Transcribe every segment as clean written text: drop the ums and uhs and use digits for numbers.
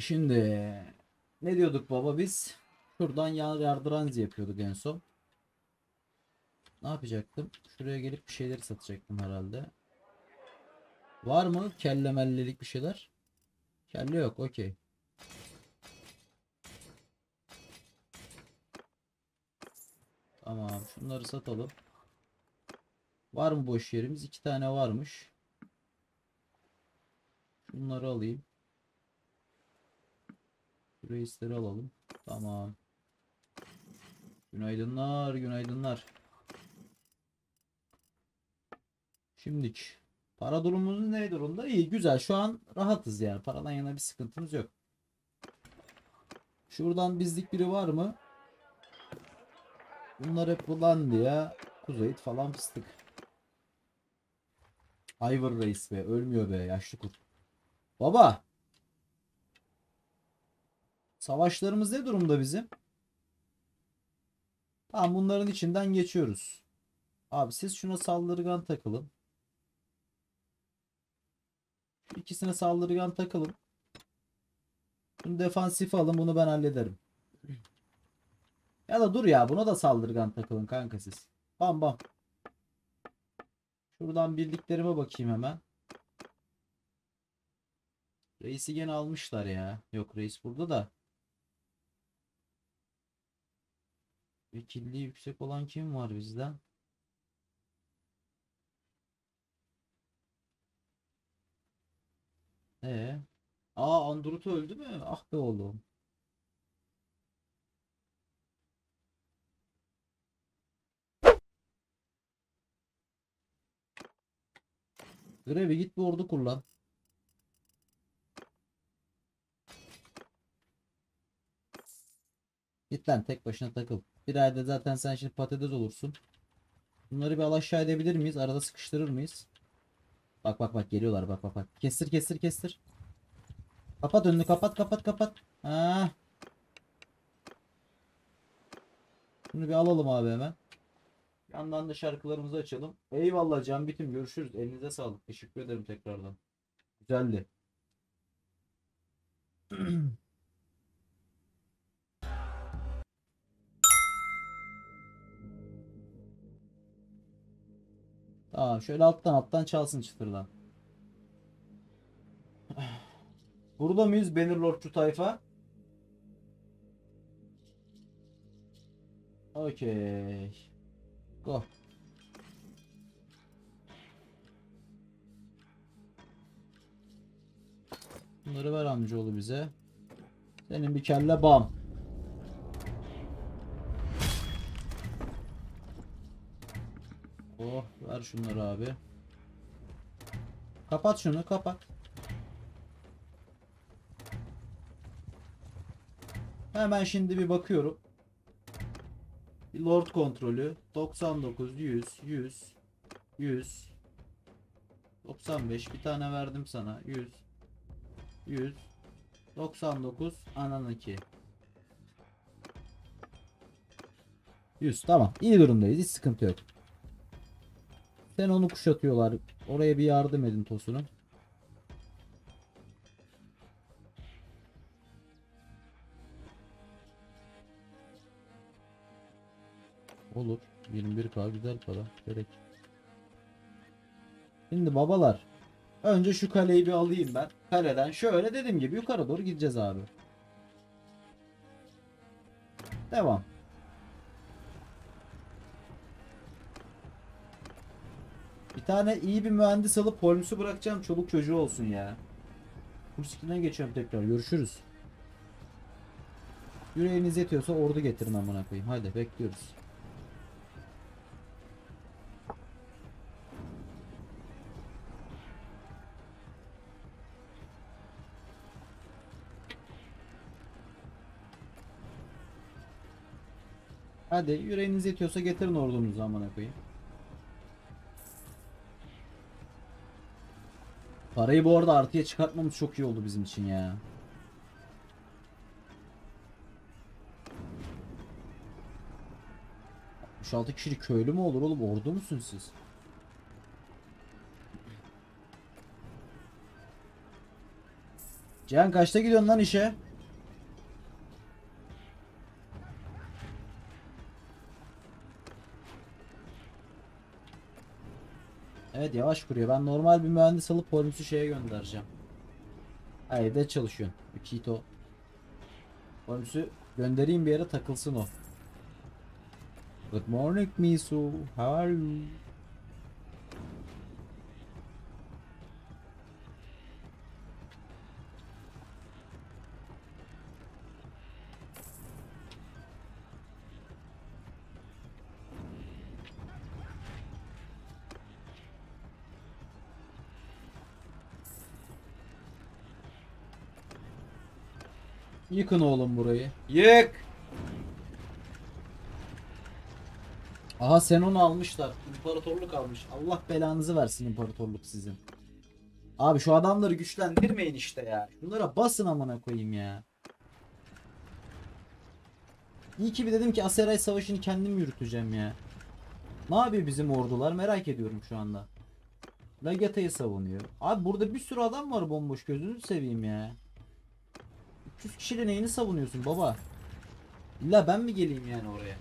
Şimdi ne diyorduk baba biz? Şuradan yardıranzi yapıyorduk en son. Ne yapacaktım? Şuraya gelip bir şeyleri satacaktım herhalde. Var mı kelle mellelik bir şeyler? Kelle yok, okey. Tamam, şunları satalım. Var mı boş yerimiz? 2 tane varmış. Şunları alayım. Şu reisleri alalım. Tamam. Günaydınlar, günaydınlar. Şimdilik. Para durumumuz ne durumda? İyi, güzel. Şu an rahatız yani. Paradan yana bir sıkıntımız yok. Şuradan bizlik biri var mı? Bunlar hep Bulandia, Kuzeyit falan fıstık. Ivor Reis be. Ölmüyor be. Yaşlı kurt. Baba. Savaşlarımız ne durumda bizim? Tamam, bunların içinden geçiyoruz. Abi siz şuna saldırgan takılın. Şu ikisine saldırgan takılın. Bunu defansif alın. Bunu ben hallederim. Ya da dur ya. Buna da saldırgan takılın kanka siz. Bam bam. Şuradan birliklerime bakayım hemen. Reis'i gene almışlar ya. Yok, reis burada da. Vekilliği yüksek olan kim var bizden? Ee? Andrut öldü mü? Ah be oğlum. Grevi git bir ordu kur lan. Git lan, tek başına takıl. Bir ayda zaten sen şimdi patates olursun. Bunları bir alaşağı edebilir miyiz? Arada sıkıştırır mıyız? Bak bak bak, geliyorlar, bak bak bak. Kestir kestir kestir. Kapat önünü, kapat kapat kapat. Ha, bunu bir alalım abi hemen. Yandan da şarkılarımızı açalım. Eyvallah can bitim, görüşürüz. Elinize sağlık. Teşekkür ederim tekrardan. Güzeldi. Tamam, şöyle alttan alttan çalsın çıtırdan. Burada mıyız Bannerlordçu tayfa? Okey. Go. Bunları ver amcaoğlu bize. Senin bir kelle bam. Oh, ver şunları abi. Kapat şunu, kapat. Hemen şimdi bir bakıyorum. Bir Lord kontrolü. 99, 100, 100, 100, 95. Bir tane verdim sana. 100, 100, 99, anan 2. 100, tamam. İyi durumdayız. Hiç sıkıntı yok. Sen onu kuşatıyorlar. Oraya bir yardım edin Tosun'un. Olur. 21K güzel para. Gerek. Şimdi babalar. Önce şu kaleyi bir alayım ben. Kaleden şöyle dediğim gibi yukarı doğru gideceğiz abi. Devam. Bir tane iyi bir mühendis alıp Holmes'u bırakacağım. Çoluk çocuğu olsun ya. Kurs 2'den geçiyorum tekrar. Görüşürüz. Yüreğiniz yetiyorsa ordu getirin amına koyayım. Hadi bekliyoruz. Hadi yüreğiniz yetiyorsa getirin ordunuzu amına koyayım. Parayı bu arada artıya çıkartmamız çok iyi oldu bizim için ya. 66 kişilik köylü mü olur oğlum? Ordu musun siz? Cihan kaçta gidiyorsun lan işe? Evet yavaş kuruyor. Ben normal bir mühendis alıp polisi şeye göndereceğim. Ha, evde çalışıyorsun. Kito. Polisi göndereyim bir yere takılsın o. Good morning Misu. How are you? Yıkın oğlum burayı. Yık. Aha sen onu almışlar. İmparatorluk almış. Allah belanızı versin imparatorluk sizin. Abi şu adamları güçlendirmeyin işte ya. Şunlara basın amına koyayım ya. İyi ki bir dedim ki Aseray Savaşı'nı kendim yürüteceğim ya. Ne yapıyor bizim ordular merak ediyorum şu anda. Lagata'yı savunuyor. Abi burada bir sürü adam var bomboş gözünü seveyim ya. 300 kişiyle neyini savunuyorsun baba? İlla ben mi geleyim yani oraya?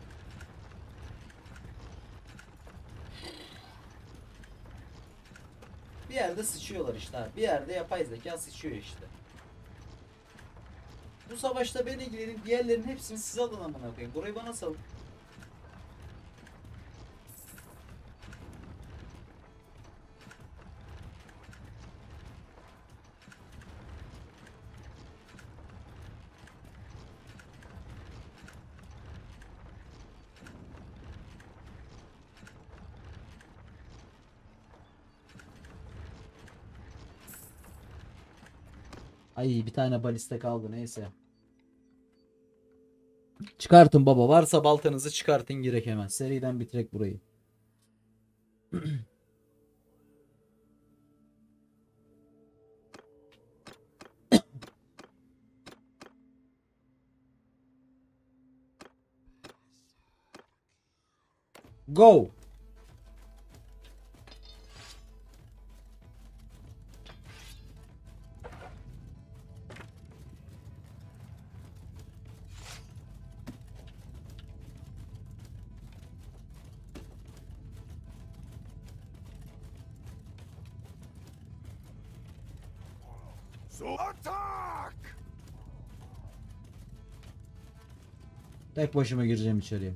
Bir yerde sıçıyorlar işte abi. Bir yerde yapay zeka sıçıyor işte. Bu savaşta ben ilgilenin diğerlerinin hepsini siz alın amına koyayım. Burayı bana salın. Ay bir tane baliste kaldı neyse. Çıkartın baba. Varsa baltanızı çıkartın girek hemen. Seriden bitirek burayı. Go. Attack! Tek başıma gireceğim içeriye.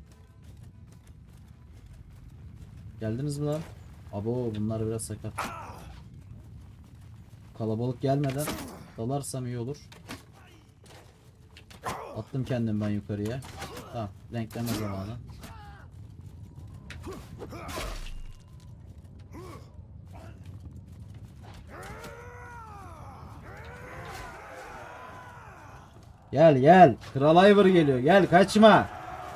Geldiniz mi lan? Abo bunlar biraz sakat. Kalabalık gelmeden dalarsam iyi olur. Attım kendim ben yukarıya. Tamam renkleme zamanı. Gel gel. Kral Ivor geliyor. Gel kaçma.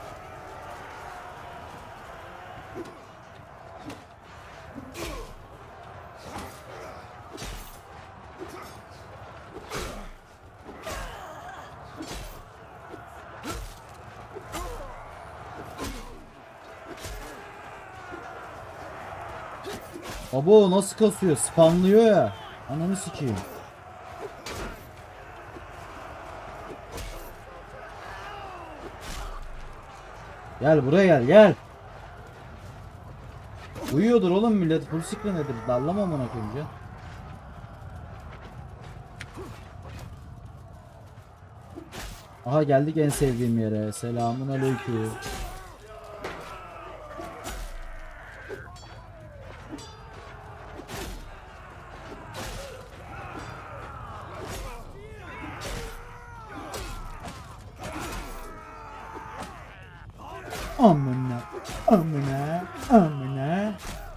Abo nasıl kasıyor? Spamlıyor ya. Ananı sikeyim. Gel buraya gel gel. Uyuyordur oğlum millet. Full screen nedir? Dallama amına koyayım ya. Aha geldik en sevdiğim yere. Selamun aleyküm. Amına amına amına.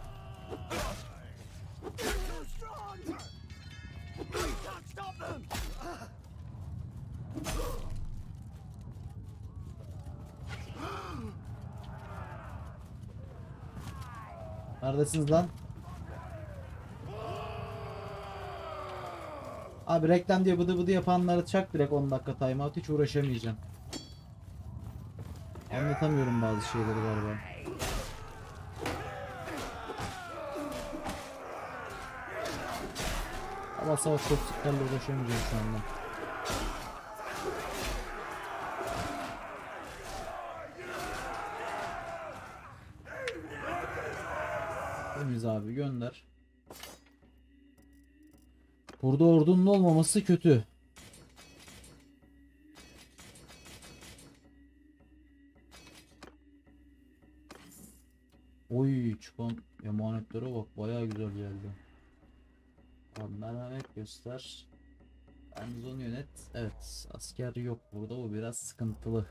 Neredesiniz lan? Abi reklam diye bıdı bıdı yapanları çak direkt 10 dakika timeout hiç uğraşamayacağım. Anlatamıyorum bazı şeyleri galiba. Ama savaş toksiklerle uğraşamayacağım şu anda. Burada ordunun olmaması kötü. Oy, çıkan emanetlere bak, bayağı güzel geldi. Abi merhamet göster. Garnizonu yönet. Evet, asker yok burada, bu biraz sıkıntılı.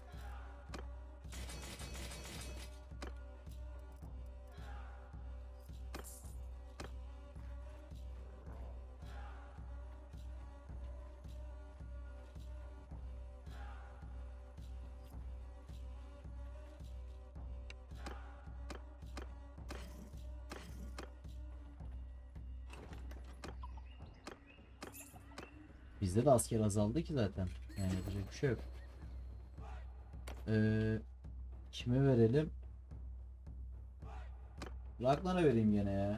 Bizde de asker azaldı ki zaten. Yani yapacak bir şey yok. Ee, Kime verelim? Ragnar'a vereyim gene ya.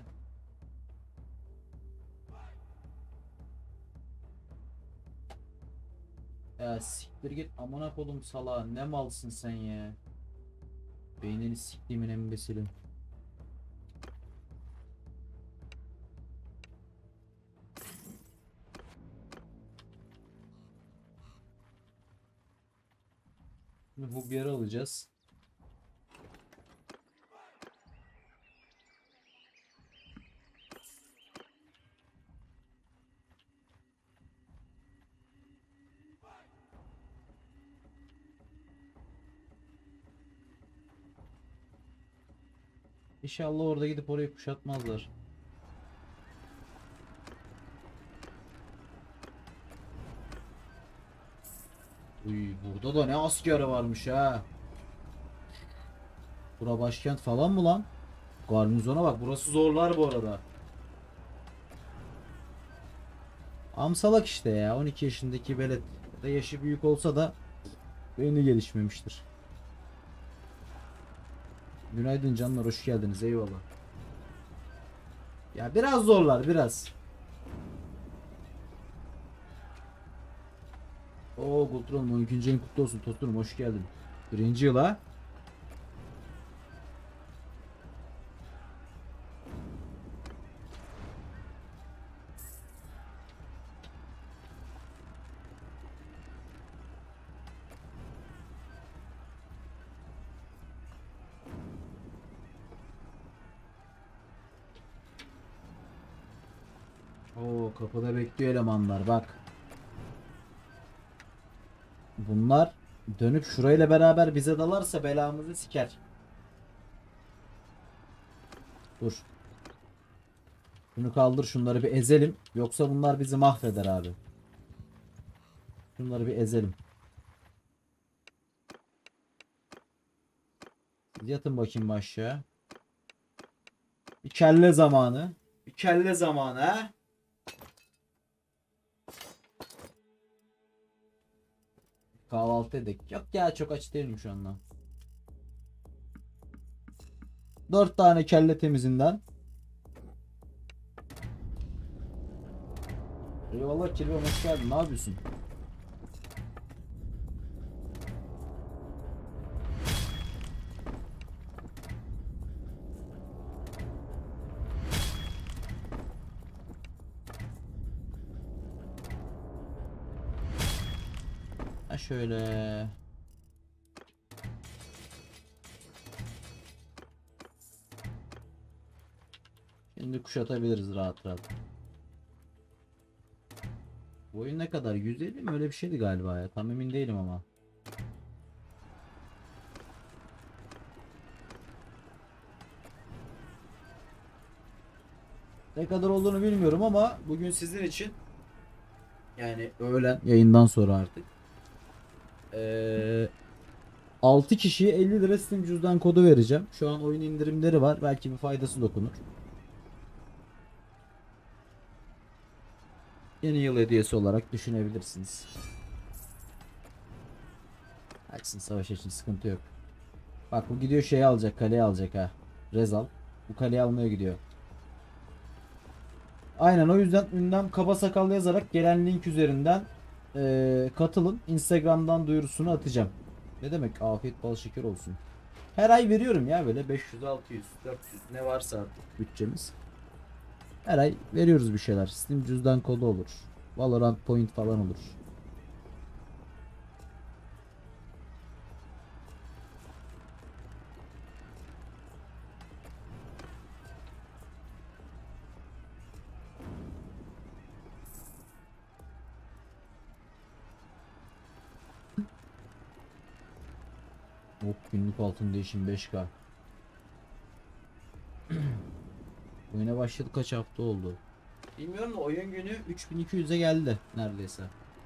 Ya siktir git amına kodum salağa, ne malsın sen ya. Beynini siktiğimin embesilim. Şimdi bu geri alacağız. İnşallah orada gidip orayı kuşatmazlar. Uy, burada da ne askeri varmış ha. Bura başkent falan mı lan? Garnizona bak, burası zorlar bu arada. Amsalak işte ya, 12 yaşındaki velet de yaşı büyük olsa da beyni gelişmemiştir. Günaydın canlar, hoş geldiniz, eyvallah. Ya biraz zorlar biraz. Oo Gultron, 12. yılın kutlu olsun Tostunum, hoş geldin. Birinci yıl ha. Oo, kapıda bekliyor elemanlar bak. Bunlar dönüp şurayla beraber bize dalarsa belamızı siker. Dur. Şunu kaldır, şunları bir ezelim. Yoksa bunlar bizi mahveder abi. Şunları bir ezelim. Siz yatın bakayım aşağı. Bir kelle zamanı. Bir kelle zamanı ha. Kahvaltı edelim. Yok ya, çok aç değilim şu anda. 4 tane kelle temizinden. Eyvallah kirve, hoş geldin. Ne yapıyorsun? Ha şöyle. Şimdi kuşatabiliriz rahat rahat. Bu oyun ne kadar? 150 mi? Öyle bir şeydi galiba ya. Tam emin değilim ama. Ne kadar olduğunu bilmiyorum ama bugün sizin için, yani öğlen yayından sonra artık, ee, 6 kişiye 50 lira Steam cüzdan kodu vereceğim. Şu an oyun indirimleri var. Belki bir faydası dokunur. Yeni yıl hediyesi olarak düşünebilirsiniz. Açsın, savaş için sıkıntı yok. Bak bu gidiyor, şeyi alacak, kaleyi alacak ha. Rezal. Bu kaleyi almaya gidiyor. Aynen, o yüzden ünlem kaba sakal yazarak gelen link üzerinden katılın. Instagram'dan duyurusunu atacağım. Ne demek, afiyet bal şeker olsun. Her ay veriyorum ya, böyle 500, 600, 400 ne varsa artık bütçemiz. Her ay veriyoruz bir şeyler. Steam cüzdan kodu olur. Valorant point falan olur. Oh, günlük altın değişim 5K. Oyuna başladı, kaç hafta oldu? Bilmiyorum da oyun günü 3200'e geldi neredeyse.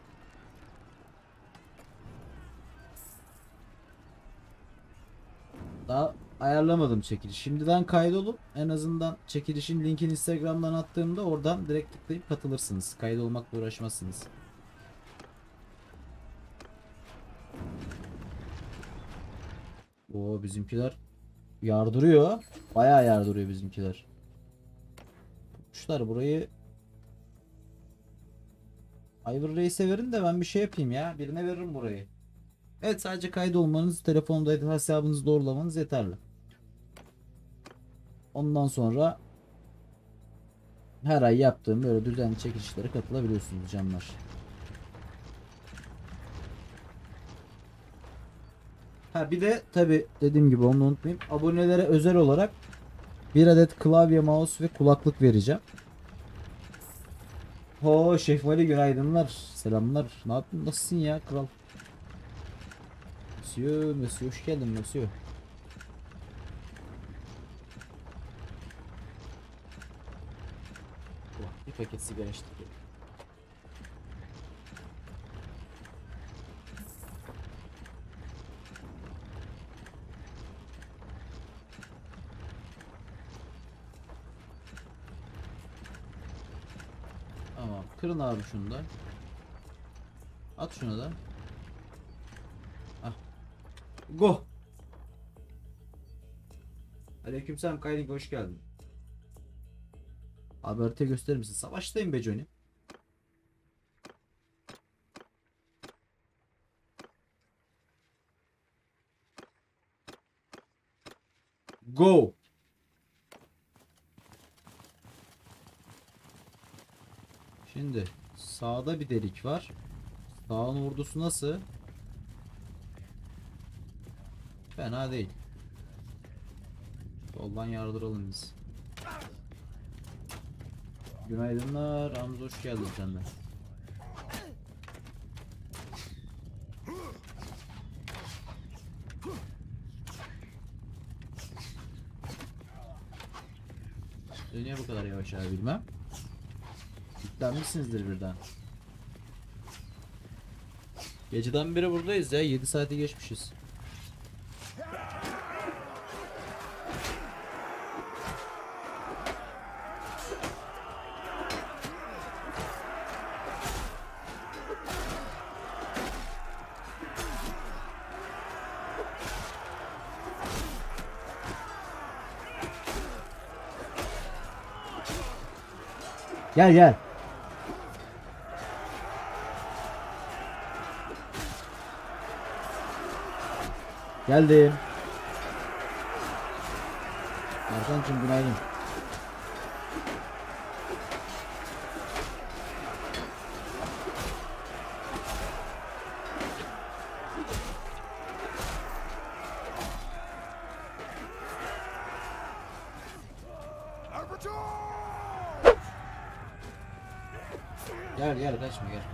Daha ayarlamadım çekiliş. Şimdiden kaydolup en azından çekilişin linkini Instagram'dan attığımda oradan direkt tıklayıp katılırsınız. Kaydolmakla uğraşmazsınız. Oo, bizimkiler yardırıyor. Bayağı yardırıyor bizimkiler. Kuşlar burayı Ivor Reis'e verin de ben bir şey yapayım ya. Birine veririm burayı. Evet, sadece kaydolmanız, telefonda hesabınızı doğrulamanız yeterli. Ondan sonra her ay yaptığım böyle düzenli çekilişlere katılabiliyorsunuz canlar. Ha bir de tabi dediğim gibi onu unutmayayım. Abonelere özel olarak bir adet klavye, mouse ve kulaklık vereceğim. Ho Şef Vali, günaydınlar. Selamlar. Ne yaptın? Nasılsın ya kral? Monsieur hoş geldin Monsieur. Oh, bir paket sigara içtik. Tamam. Kırın abi şunu da. At şunu da. Ah. Go. Aleykümselam Kaydik, hoş geldin. Abi harita gösterir misin? Savaştayım be Johnny. Go. Şimdi sağda bir delik var. Sağın ordusu nasıl? Fena değil. Soldan yardıralım biz. Günaydınlar. Hamza hoş geldin sen de. Niye bu kadar yavaş abi bilmem. Yüklenmişsinizdir birden. Geceden beri buradayız ya. 7 saati geçmişiz. Gel gel. Geldim. Erkan'cığım günaydın. Gel gel, kaçma gel.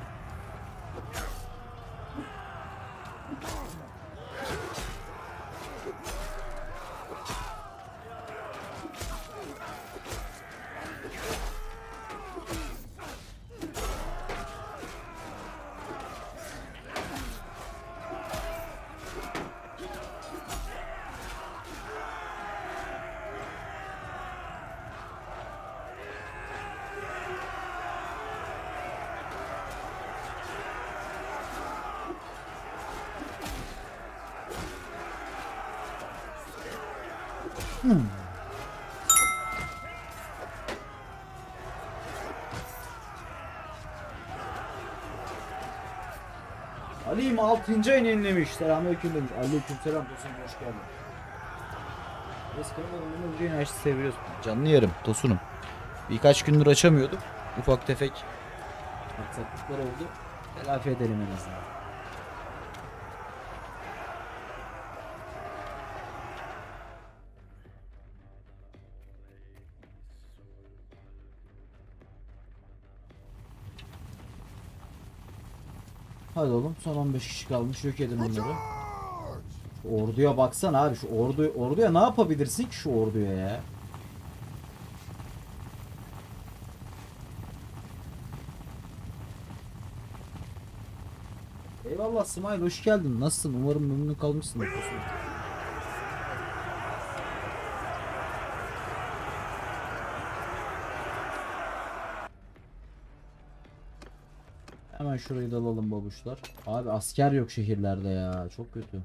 Ali'm 6. ayını yenilemiş. Selamünaleyküm demiş. Aleykümselam Tosun, hoş geldin. Eski oyunun önce enerjisi seviyorsun. Canlı yerim Tosunum. Birkaç gündür açamıyorduk. Ufak tefek aksaklıklar oldu. Telafi edelim en azından. Hadi oğlum, son 15 kişi kalmış, yok edin onları. Şu orduya baksana abi, şu orduya ne yapabilirsin ki şu orduya ya? Eyvallah Smile, hoş geldin. Nasılsın? Umarım memnun kalmışsındır. Hemen şurayı da alalım babuşlar. Abi asker yok şehirlerde ya. Çok kötü.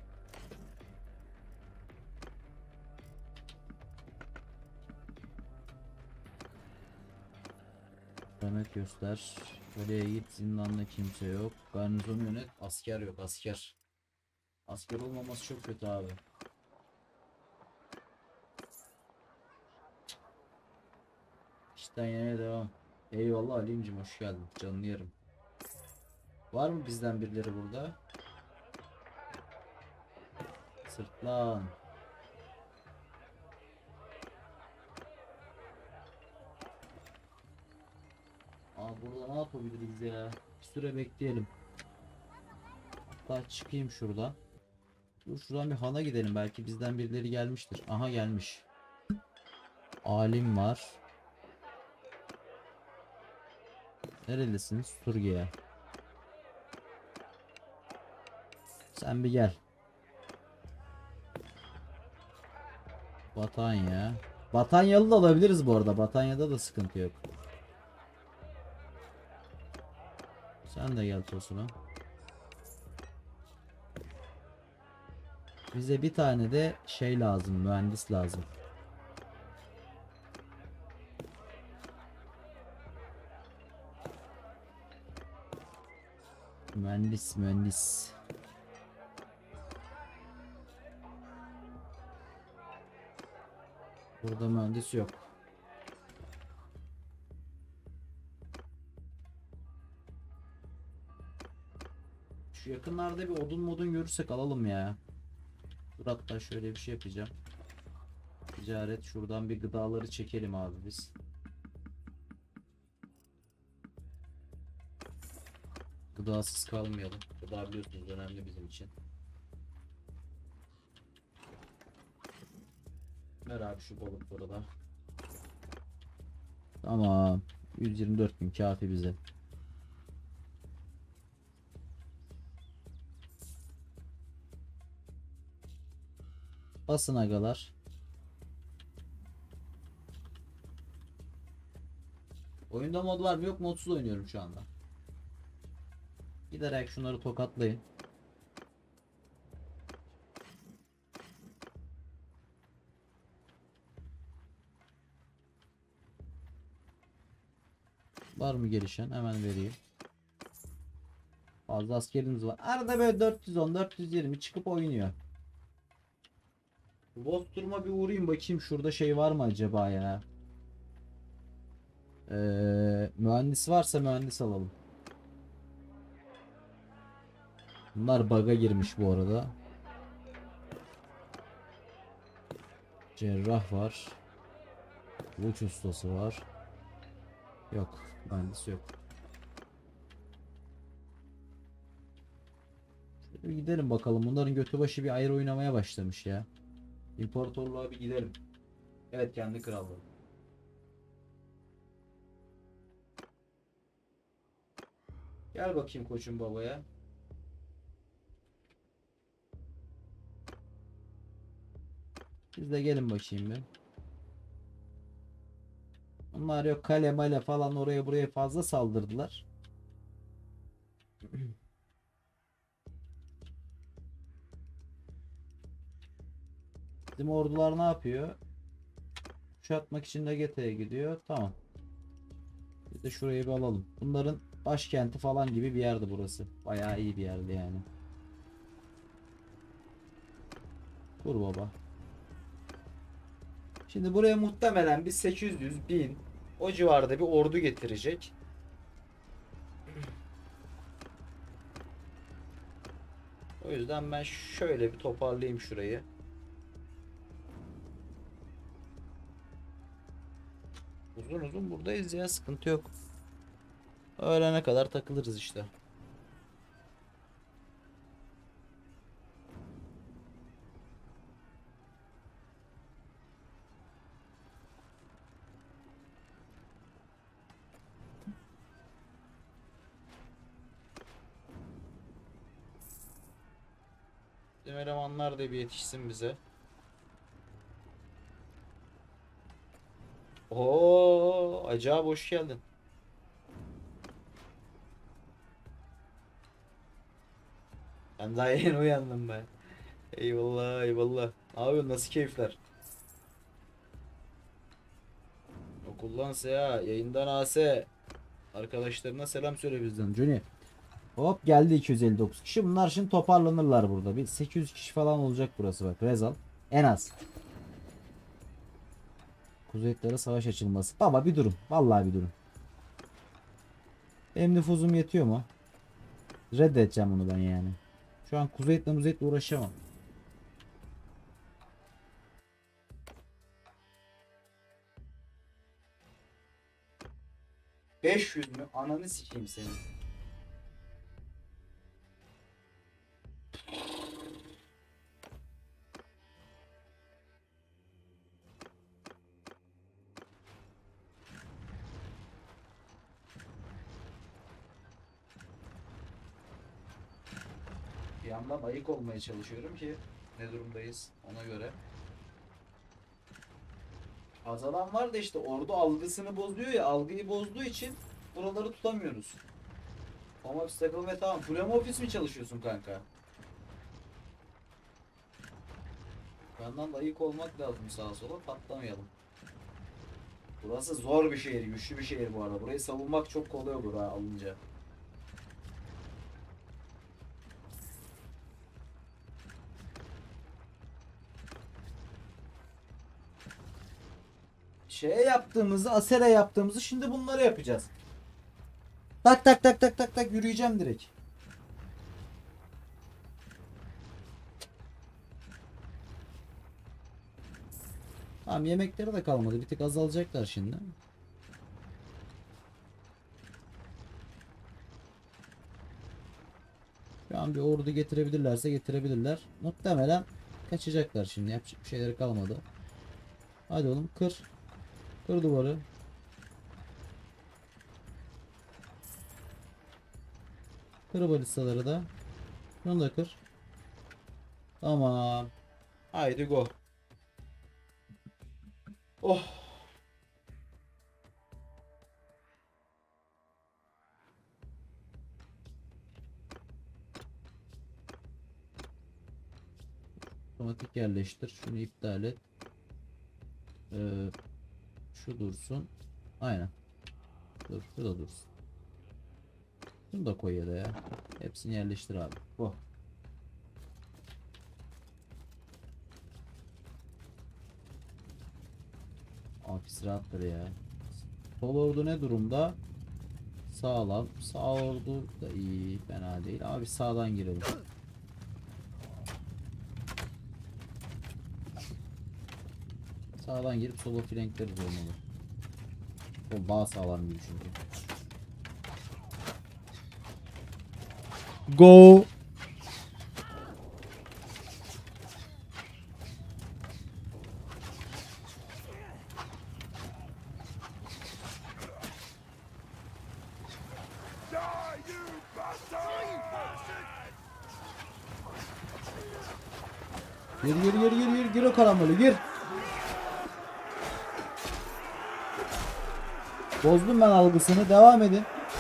Rahmet göster. Oraya git, zindanda kimse yok. Garnizonu yönet. Asker yok, asker. Asker olmaması çok kötü abi. İşten yine devam. Eyvallah Alimcim, hoş geldin. Canını yerim. Var mı bizden birileri burada? Sırtlan. Burada ne yapabiliriz ya? Bir süre bekleyelim. Hatta çıkayım şuradan. Dur, şuradan bir hana gidelim. Belki bizden birileri gelmiştir. Aha, gelmiş. Alim var. Nerelisiniz? Turgiye. Sen bir gel. Batanya. Batanyalı da alabiliriz bu arada. Batanya'da da sıkıntı yok. Sen de gel Tosun'a. Bize bir tane de şey lazım. Mühendis lazım. Mühendis. Burada mühendis yok. Şu yakınlarda bir odun modun görürsek alalım ya. Dur, hatta şöyle bir şey yapacağım. Ticaret, şuradan bir gıdaları çekelim abi biz. Gıdasız kalmayalım. Gıda biliyorsunuz önemli bizim için. Ver abi şu balıkları da. Tamam. 124.000 kafi bize. Basın agalar. Oyunda mod var mı? Yok, modsuz oynuyorum şu anda. Giderek şunları tokatlayın. Var mı gelişen? Hemen vereyim. Fazla askerimiz var. Arada böyle 410 420 çıkıp oynuyor. Bozturma bir uğrayayım bakayım, şurada şey var mı acaba ya? Mühendis varsa mühendis alalım. Bunlar bug'a girmiş bu arada. Cerrah var. Uç ustası var. Yok, mühendis yok. Şöyle bir gidelim bakalım. Bunların götü başı bir ayrı oynamaya başlamış ya. İmparatorluğa bir gidelim. Evet, kendi krallığı. Gel bakayım koçum babaya. Siz de gelin bakayım bir. Bunlar yok, kale male falan oraya buraya fazla saldırdılar. Bizim ordular ne yapıyor? Kuşatmak için de GT'ye gidiyor. Tamam. Biz de şurayı bir alalım. Bunların başkenti falan gibi bir yerdi burası. Bayağı iyi bir yerdi yani. Dur baba. Şimdi buraya muhtemelen bir 800 1000 O civarda bir ordu getirecek. O yüzden ben şöyle bir toparlayayım şurayı. Uzun uzun buradayız ya, sıkıntı yok. Öğlene kadar takılırız işte. Bizim elemanlar da bir yetişsin bize. Oo, acayip hoş geldin. Ben daha yeni uyandım ben. Eyvallah eyvallah. Ne yapıyorsun, nasıl keyifler? Okuldan ya yayından AS. Arkadaşlarına selam söyle bizden Johnny. Hop geldi 259 kişi. Bunlar şimdi toparlanırlar burada. Bir 800 kişi falan olacak burası bak. Rezal. En az. Kuzeytlere savaş açılması. Baba bir durum. Vallahi bir durum. Benim nüfuzum yetiyor mu? Reddedeceğim onu ben yani. Şu an Kuzeytle uğraşamam. 500 mü? Ananı sikeyim seni. Bir yandan ayık olmaya çalışıyorum ki ne durumdayız ona göre. Azalan var da işte ordu algısını bozuyor ya, algıyı bozduğu için buraları tutamıyoruz. Home office takıl ve tamam. Full home office mi çalışıyorsun kanka? Yandan da ayık olmak lazım, sağa sola patlamayalım. Burası zor bir şehir, güçlü bir şehir bu arada. Burayı savunmak çok kolay olur ha alınca. Şeye yaptığımızı, Asere yaptığımızı şimdi bunları yapacağız. Tak tak tak tak tak tak yürüyeceğim direkt. Tamam, yemekleri de kalmadı. Bir tık azalacaklar şimdi. Şu an bir ordu getirebilirlerse getirebilirler. Muhtemelen kaçacaklar şimdi. Yapacak bir şeyleri kalmadı. Hadi oğlum kır. Kır duvarı. Kır balistaları da. Şunu da kır. Tamam. Haydi go. Oh. Otomatik yerleştir. Şunu iptal et. Ee, şu dursun. Aynen. Dur. Şu da dursun. Şunu da koy ya da ya. Hepsini yerleştir abi. Oh. Hapis rahattır ya. Sol ordu ne durumda? Sağlam. Sağ ordu da iyi. Fena değil. Abi sağdan girelim. Sağdan girip sola flankleriz olmalı. O daha sağlam gibi çünkü. Go. Gir gir gir gir gir gir o karambolü gir. Bozdum ben algısını. Devam edin.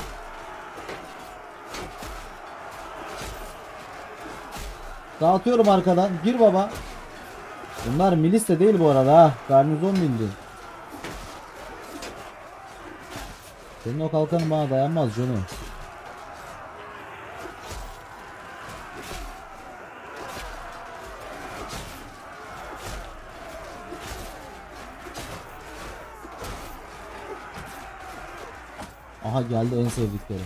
Dağıtıyorum arkadan. Gir baba. Bunlar milis de değil bu arada ha. Garnizon bindi. Senin o kalkanın bana dayanmaz Johnny. Aha geldi en sevdikleri.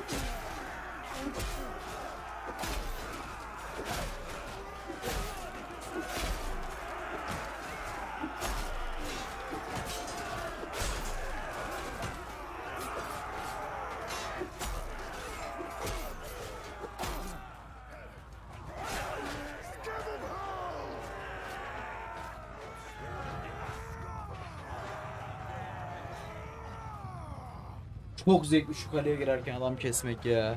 Çok zevkli şu kaleye girerken adam kesmek ya.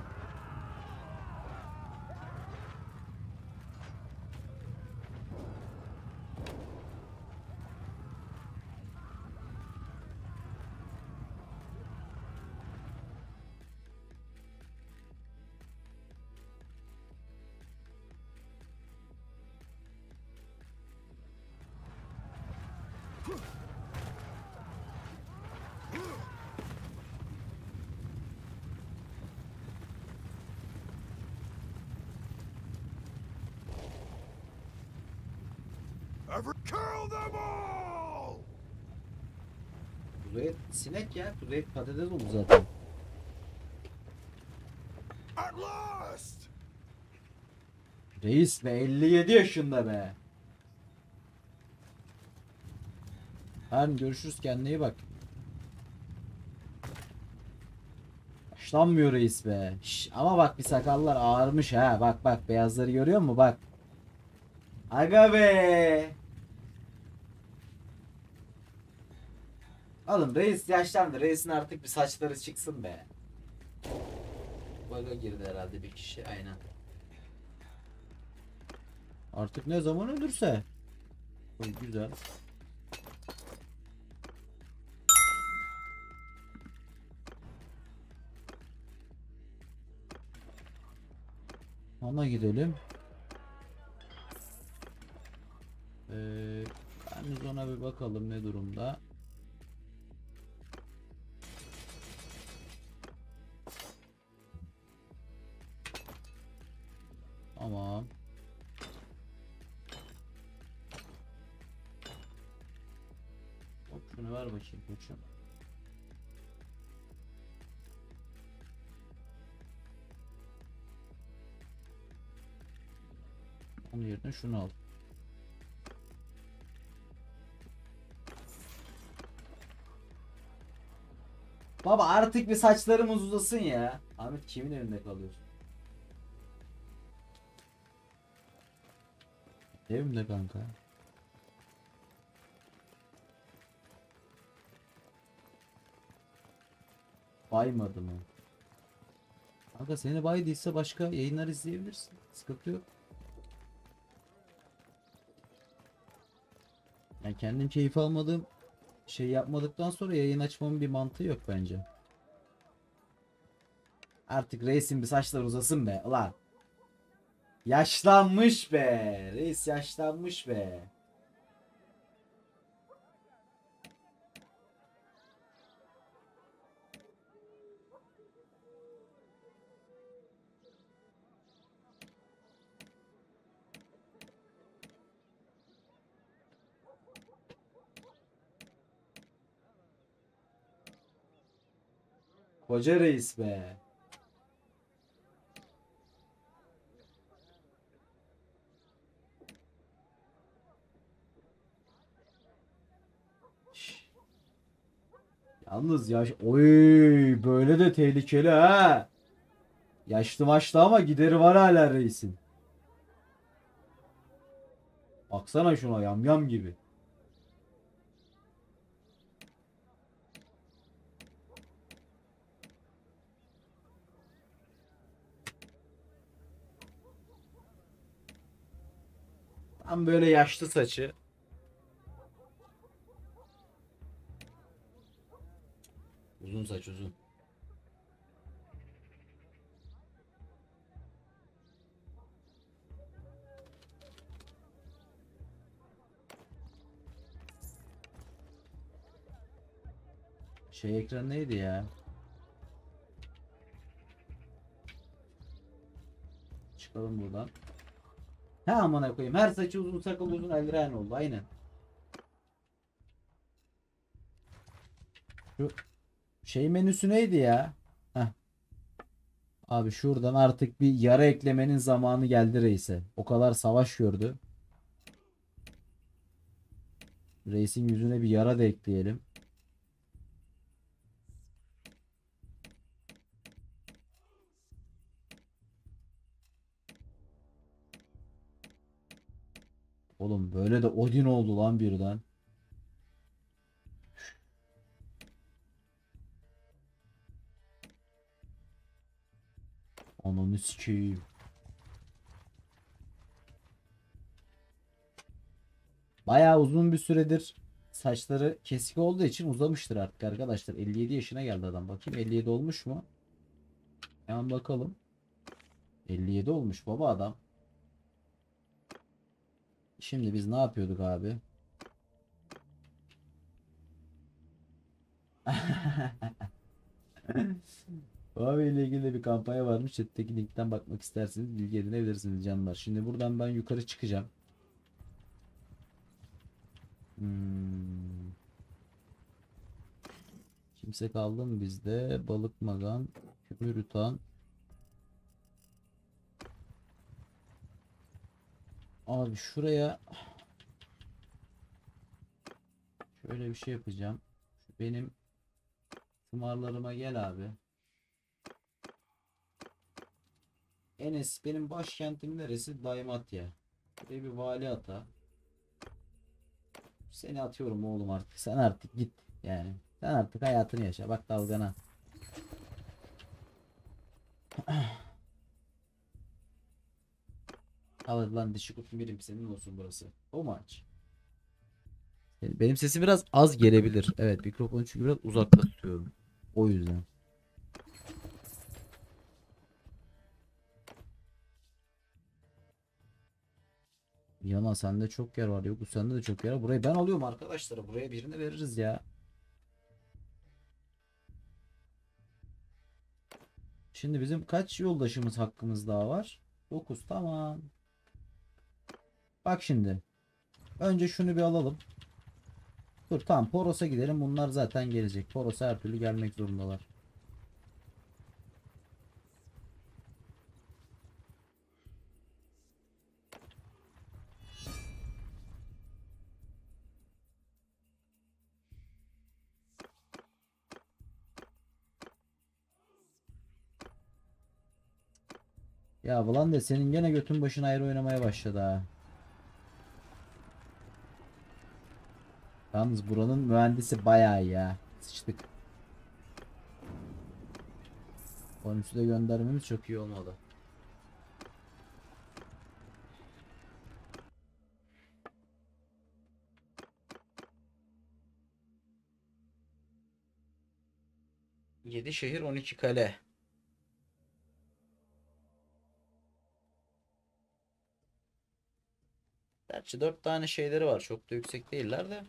Kill them all! Kuzu et sinek ya. Kuzu et patates oldu zaten. At last! Reis be 57 yaşında be. Yarın görüşürüz, kendine iyi bak. Başlanmıyor reis be. Şş, ama bak bir sakallar ağarmış ha. Bak bak beyazları görüyor musun? Bak. Aga be. Oğlum reis yaşlandı. Reisin artık bir saçları çıksın be. Baga girdi herhalde bir kişi. Aynen. Artık ne zaman ölürse. Oy, güzel. Ona gidelim. Biz ona bir bakalım ne durumda. Tamam. Hop şunu ver bakayım koçum. Onun yerine şunu al. Baba artık bir saçlarımız uzasın ya. Ahmet kimin evinde kalıyorsun? Evimde kanka. Baymadı mı? Kanka seni baydıysa başka yayınlar izleyebilirsin. Sıkıntı yok. Yani kendim keyif almadığım şey yapmadıktan sonra yayın açmamın bir mantığı yok bence. Artık reisin bir saçlar uzasın be ulan. Yaşlanmış be. Reis yaşlanmış be. Koca reis be. Şş. Yalnız yaş oy böyle de tehlikeli ha. Yaşlı maçlı ama gideri var hala reisin. Baksana şuna yamyam gibi. Tam böyle yaşlı saçı. Uzun saç uzun. Şey ekran neydi ya? Çıkalım buradan. He amına koyayım. Her saçı uzun sakal uzun eldiren oldu. Aynen. Şu Şey menüsü neydi ya? Heh. Abi şuradan artık bir yara eklemenin zamanı geldi reise. O kadar savaş gördü. Reisin yüzüne bir yara da ekleyelim. Oğlum böyle de Odin oldu lan birden. Ananı sikeyim. Bayağı uzun bir süredir saçları kesik olduğu için uzamıştır artık arkadaşlar. 57 yaşına geldi adam. Bakayım 57 olmuş mu? Hemen bakalım. 57 olmuş baba adam. Şimdi biz ne yapıyorduk abi? Huawei ile ilgili de bir kampanya varmış. Chat'teki linkten bakmak isterseniz bilgi edinebilirsiniz canlar. Şimdi buradan ben yukarı çıkacağım. Hmm. Kimse kaldı mı bizde? Balık magan, kömür yutan. Abi şuraya şöyle bir şey yapacağım. Şu benim tımarlarıma gel abi. Enes benim başkentim neresi? Daimatya. Buraya bir vali ata. Seni atıyorum oğlum artık. Sen artık git. Yani. Sen artık hayatını yaşa. Bak dalgana. Al lan dişi kutum birim senin olsun burası. O maç. Benim sesim biraz az gelebilir. Evet mikrofonu çünkü biraz uzakta tutuyorum. O yüzden. Yana sende çok yer var. Yok bu sende de çok yer var. Burayı ben alıyorum arkadaşlar. Buraya birini veririz ya. Şimdi bizim kaç yoldaşımız hakkımız daha var? 9 tamam. Bak şimdi. Önce şunu bir alalım. Dur tamam Poros'a gidelim. Bunlar zaten gelecek. Poros'a her türlü gelmek zorundalar. Ya Vlad senin gene götün başına ayrı oynamaya başladı ha. Yalnız buranın mühendisi bayağı iyi ya. Sıçtık. 13'ü de göndermemiz çok iyi olmadı. Yedi şehir 12 kale. Gerçi 4 tane şeyleri var. Çok da yüksek değiller de.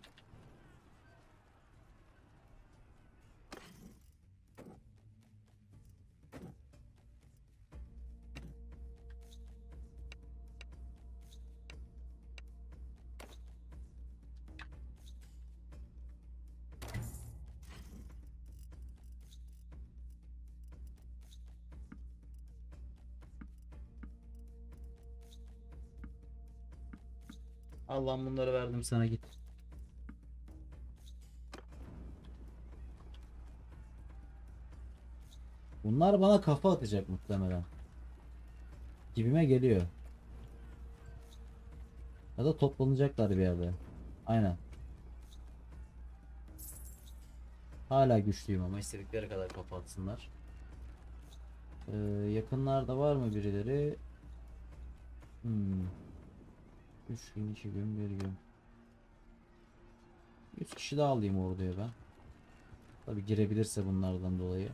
Allah'ım bunları verdim sana git. Bunlar bana kafa atacak muhtemelen. Gibime geliyor. Ya da toplanacaklar bir yerde. Aynen. Hala güçlüyüm ama istedikleri kadar kafa atsınlar. Ee, yakınlarda var mı birileri? Hmm. 3 gün, 2 gün, 1 gün. 100 kişi daha alayım orduya ben. Tabi girebilirse bunlardan dolayı.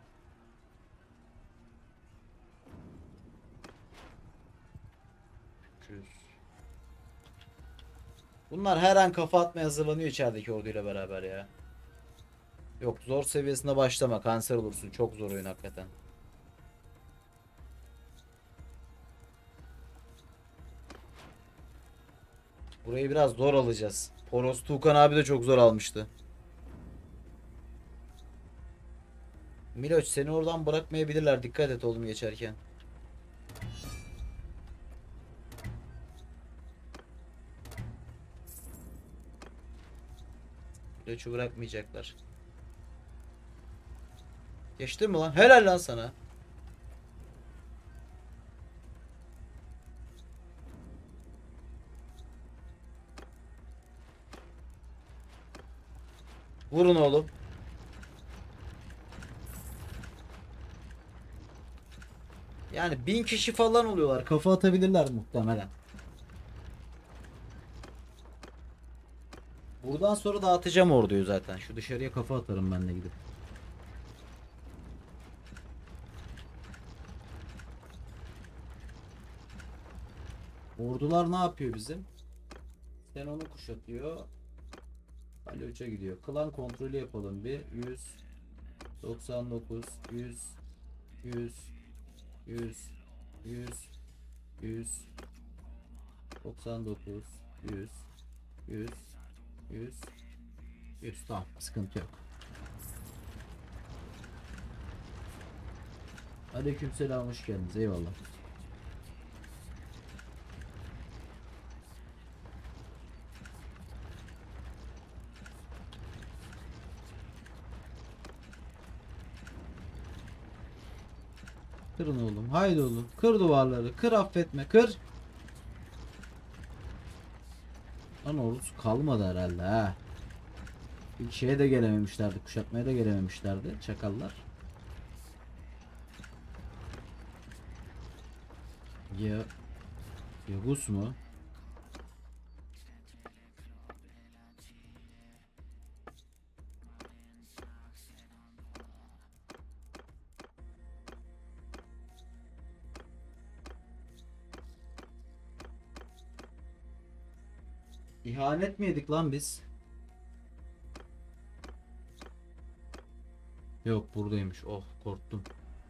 Bunlar her an kafa atmaya hazırlanıyor içerideki orduyla beraber ya. Yok zor seviyesinde başlama kanser olursun. Çok zor oyun hakikaten. Burayı biraz zor alacağız. Poros Tuğkan abi de çok zor almıştı. Miloç seni oradan bırakmayabilirler. Dikkat et oğlum geçerken. Miloç'u bırakmayacaklar. Geçtin mi lan? Helal lan sana. Vurun oğlum. Yani 1000 kişi falan oluyorlar. Kafa atabilirler muhtemelen. Buradan sonra dağıtacağım orduyu zaten. Şu dışarıya kafa atarım ben de gidip. Ordular ne yapıyor bizim? Sen onu kuşatıyor. Ali Uç'a gidiyor. Klan kontrolü yapalım bir. 199 100 100 100 100 100 99 100 100 100 100. Tamam, sıkıntı yok. Aleykümselam, hoş geldiniz. Eyvallah. Kırın oğlum. Haydi oğlum. Kır duvarları. Kır, affetme. Kır. Lan ordusu kalmadı herhalde ha. Bir şeye de gelememişlerdi. Kuşatmaya da gelememişlerdi. Çakallar. Ya Yavuz mu? İhanet mi yedik lan biz? Yok, buradaymış. Oh, korktum.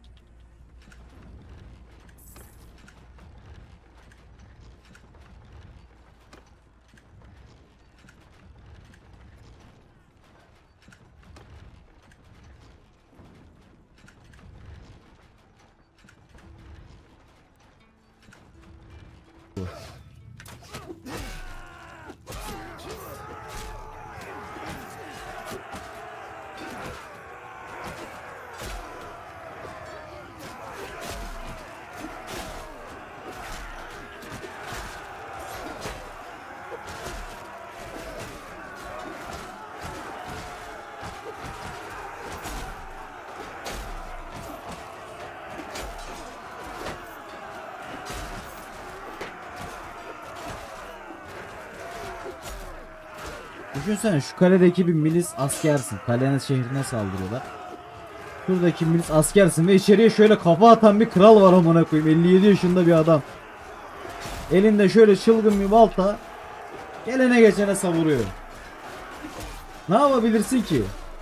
Düşünsene, şu kaledeki bir milis askersin. Kalenin şehrine saldırıyorlar. Şuradaki milis askersin ve içeriye şöyle kafa atan bir kral var, amına koyayım. 57 yaşında bir adam. Elinde şöyle çılgın bir balta. Gelene geçene savuruyor. Ne yapabilirsin ki?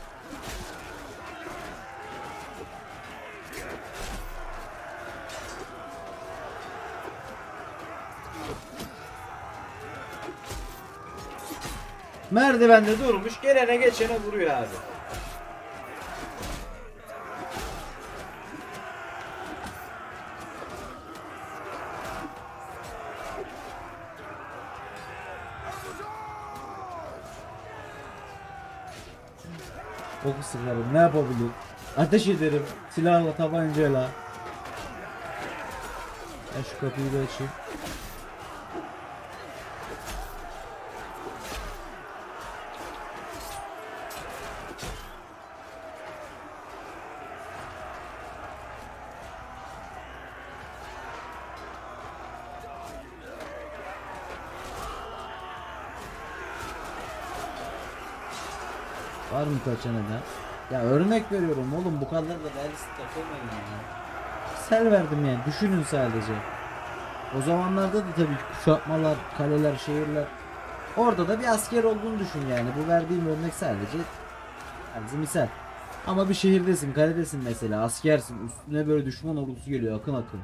Merdivende durmuş, gelene geçene vuruyor abi. Oku sıkarım, ne yapabilir? Ateş ederim silahla, tabancayla. Ben şu kapıyı da açayım. Var mı kaçan eden? Ya örnek veriyorum oğlum, bu kadar da realist takılmayın ya. Sel verdim yani, düşünün sadece. O zamanlarda da tabii ki kuşatmalar, kaleler, şehirler. Orada da bir asker olduğunu düşün yani. Bu verdiğim örnek sadece yani misal. Ama bir şehirdesin, kaledesin mesela, askersin. Üstüne böyle düşman ordusu geliyor akın akın.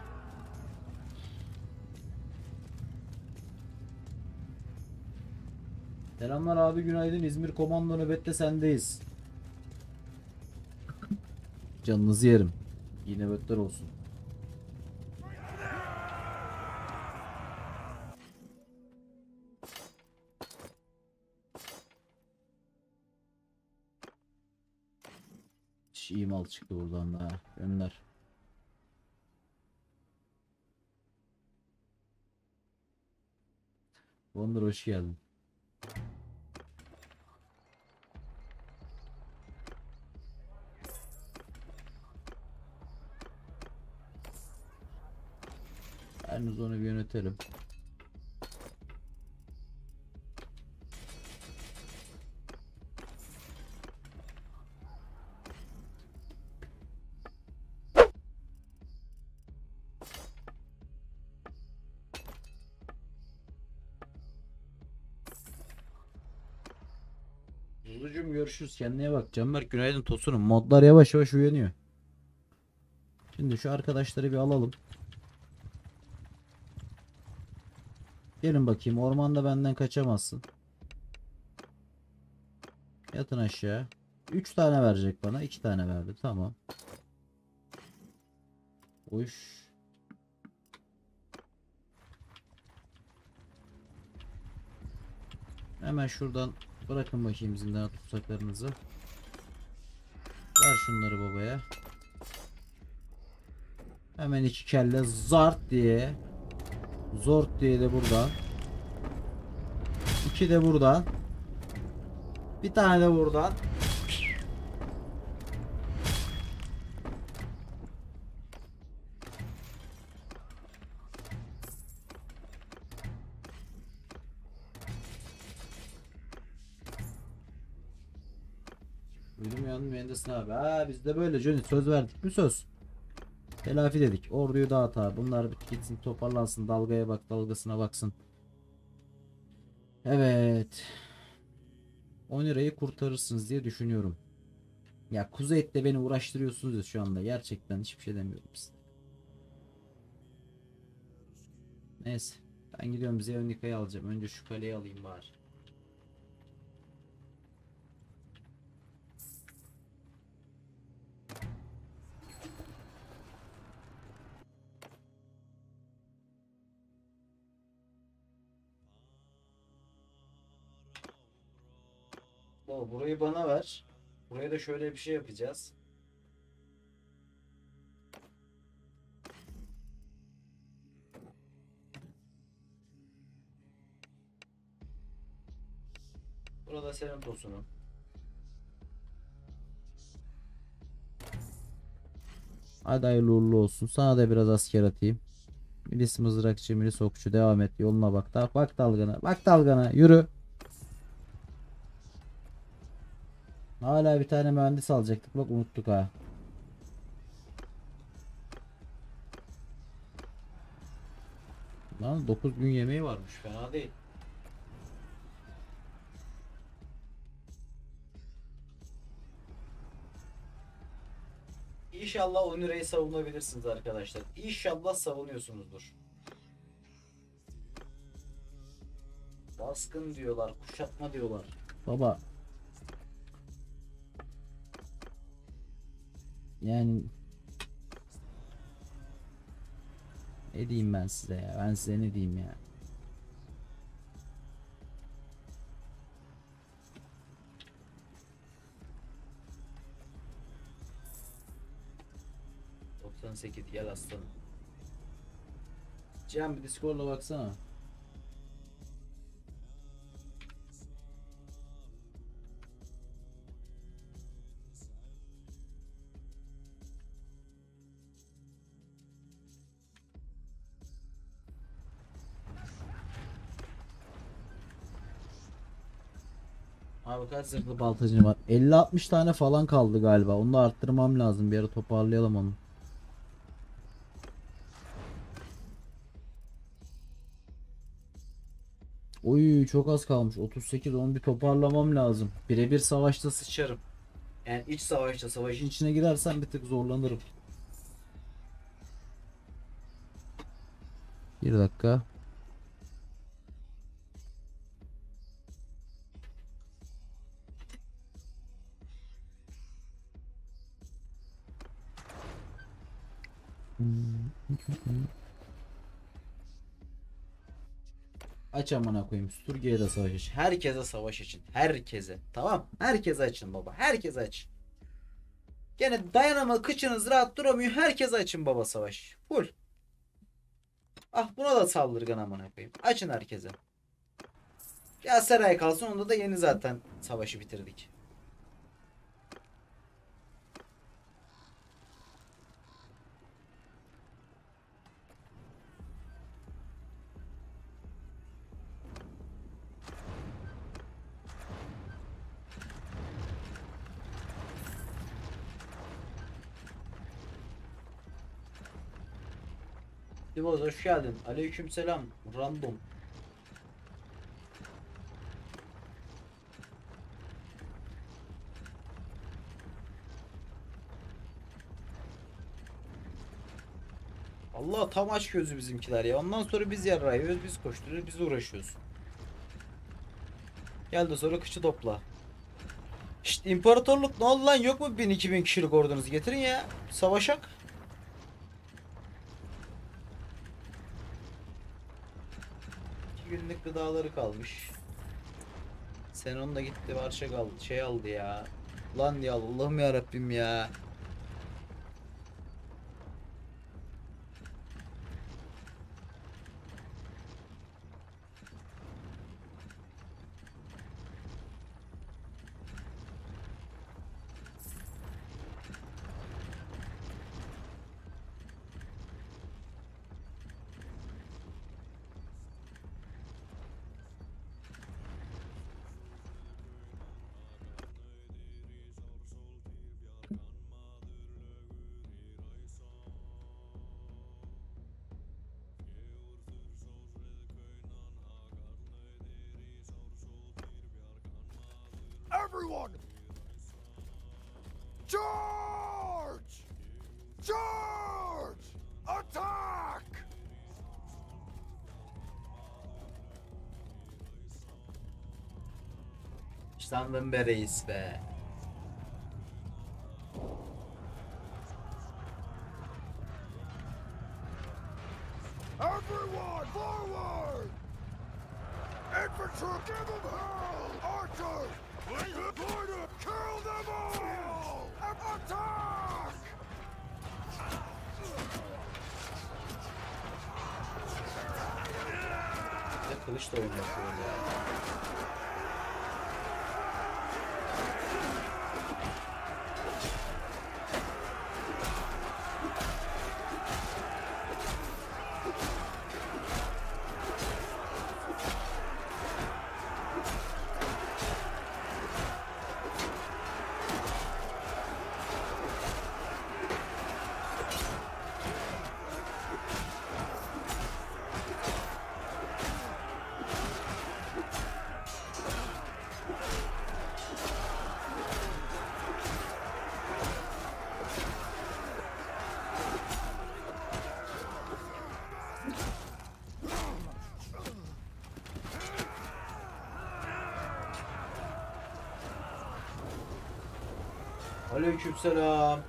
Selamlar abi, günaydın. İzmir Komando nöbette sendeyiz. Canınızı yerim. İyi nöbetler olsun. İyi mal çıktı buradan da. Gönder. Wonder hoş geldin. Henüz onu bir yönetelim. Zuzucuğum görüşürüz. Kendine iyi bak. Canberk günaydın Tosunum. Modlar yavaş yavaş uyanıyor. Şimdi şu arkadaşları bir alalım. Gelin bakayım. Ormanda benden kaçamazsın. Yatın aşağı. 3 tane verecek bana. 2 tane verdi. Tamam. Uş. Hemen şuradan bırakın bakayım zindana tutsaklarınızı. Ver şunları babaya. Hemen 2 kelle zart diye. Zort diye de buradan. 2 de buradan. Bir tane de buradan. Duydum yandım mühendisin abi. Biz de böyle Johnny söz verdik mi söz. Telafi dedik. Orduyu dağıt abi. Bunlar bir gitsin toparlansın. Dalgaya bak dalgasına baksın. Evet. 10 lirayı kurtarırsınız diye düşünüyorum. Ya kuzu etle beni uğraştırıyorsunuz ya şu anda. Gerçekten hiçbir şey demiyorum size. Neyse. Ben gidiyorum Zeonika'yı alacağım. Önce şu kaleyi alayım bari. Burayı bana ver. Buraya da şöyle bir şey yapacağız. Burada senin tosunun. Hadi hayırlı uğurlu olsun. Sana da biraz asker atayım. Milis mızrakçı, milis okçu devam et. Yoluna bak. Bak dalgana. Bak dalgana. Yürü. Hala bir tane mühendis alacaktık. Bak unuttuk ha. Lan 9 gün yemeği varmış. Fena değil. İnşallah Onura'yı savunabilirsiniz arkadaşlar. İnşallah savunuyorsunuzdur. Baskın diyorlar, kuşatma diyorlar. Baba. Yani ne diyeyim ben size ya? Ben size ne diyeyim ya? ...98 gel aslanım. Cihan bir Discord'a baksana. Abi kaç zırhlı baltacı var? 50-60 tane falan kaldı galiba. Onu da arttırmam lazım. Bir ara toparlayalım onu. Oy çok az kalmış. 38 onu bir toparlamam lazım. Birebir savaşta sıçarım. Yani iç savaşta savaşın içine girersem bir tık zorlanırım. Bir dakika. Aç amına koyayım. Türkiye'de savaş aç. Herkese savaş açın. Herkese. Tamam. Herkese açın baba. Herkese aç. Gene dayanamadı. Kıçınız rahat duramıyor. Herkese açın baba savaş. Full. Ah buna da saldırgan amına koyayım. Açın herkese. Ya saray kalsın. Onda da yeni zaten savaşı bitirdik. Divoz hoş geldin. Aleykümselam. Random. Allah tam aç gözü bizimkiler ya. Ondan sonra biz yarrayıyoruz, biz koşturuyoruz, biz uğraşıyoruz. Gel de sonra kıçı topla. İşte imparatorluk ne oldu lan, yok mu 1000-2000 kişilik ordunuzu getirin ya. Savaşak. İki günlük gıdaları kalmış. Sen onunla gitti parça kaldı, şey aldı ya. Lan ya Allah'ım ya Rabbim ya. Everyone! Charge! Charge! Attack! Sandım be reis be. Everyone, forward! Infantry, give them hell! Archers, going to kill them all! Attack! Bir de kılıç da oynatıyor ya. Aleykümselam.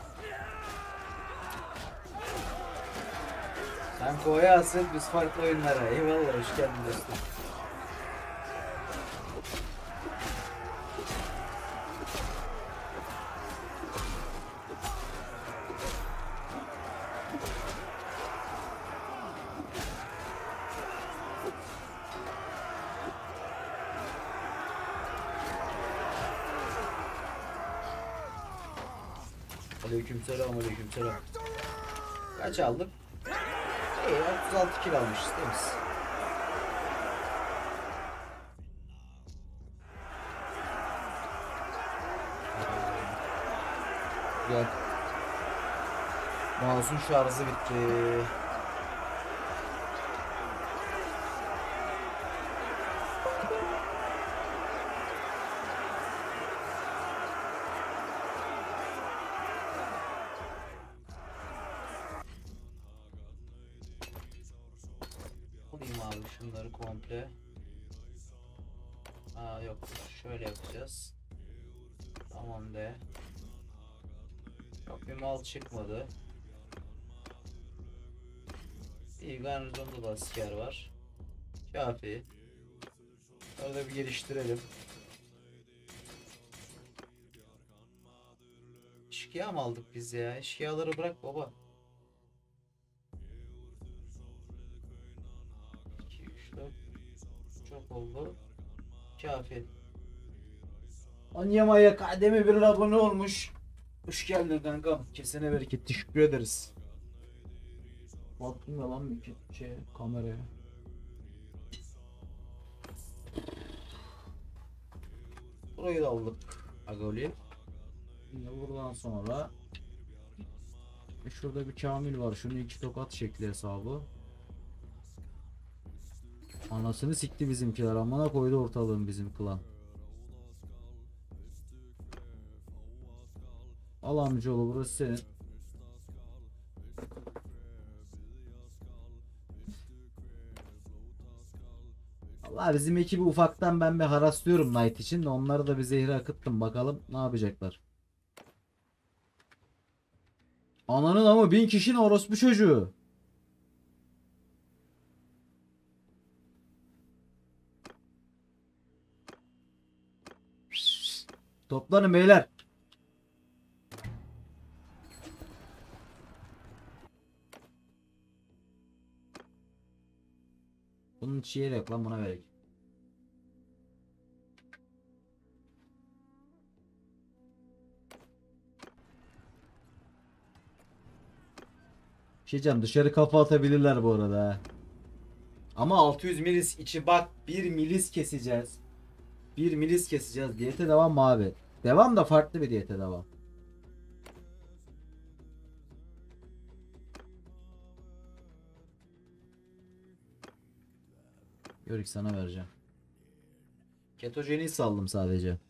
Sen koyarsın biz farklı oyunlara. Eyvallah hoş geldin dostum. Aleykümselam aleykümselam. Kaç aldık? İyi 36 kilo almışız temiz. Gel. Mouse'un şarjı bitti. Alayım abi şunları komple. Aa yok şöyle yapacağız. Tamam de. Yok bir mal çıkmadı. İyi, garnizonda da asker var. Kafi. Orada bir geliştirelim. Eşkıya mı aldık biz ya? Eşkıyaları bırak baba. 2, 3, 4. Çok oldu. Kafi. Anyamaya kademe bir abone olmuş. Hoş geldin kankam. Kesene bereket. Teşekkür ederiz. Baktım ya lan bir kameraya. Burayı da aldık. Agoli. Şimdi buradan sonra şurada bir Kamil var. Şunu 2 tokat şekli hesabı. Anasını sikti bizimkiler. Amına koydu ortalığın bizim klan. Al amcaoğlu, burası senin. Allah, bizim ekibi ufaktan ben bir haraslıyorum Knight için. Onları da bir zehri akıttım. Bakalım ne yapacaklar. Ananın ama 1000 kişinin orospu çocuğu. Toplanın beyler. Bunun hiç yeri yok lan, buna verek. Bir şey diyeceğim, dışarı kafa atabilirler bu arada ha. Ama 600 milis içi bak, 1 milis keseceğiz. 1 milis keseceğiz. Diyete devam mı abi? Devam da farklı bir diyete devam. Yörük sana vereceğim. Ketogeni saldım sadece.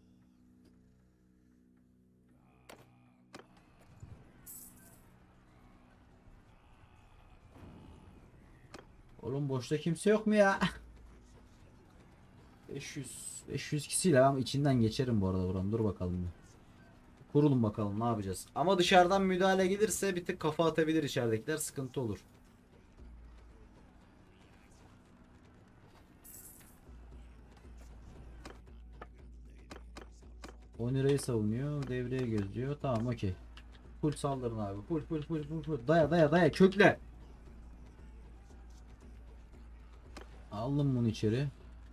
Oğlum boşta kimse yok mu ya? 500 kişiyle ama içinden geçerim bu arada buranın. Dur bakalım bir. Kurulun bakalım ne yapacağız. Ama dışarıdan müdahale gelirse bir tık kafa atabilir içeridekiler, sıkıntı olur. Onira'yı savunuyor. Devreye gözlüyor. Tamam, okey. Full saldırın abi. Full. Daya kökle. Aldım bunu içeri.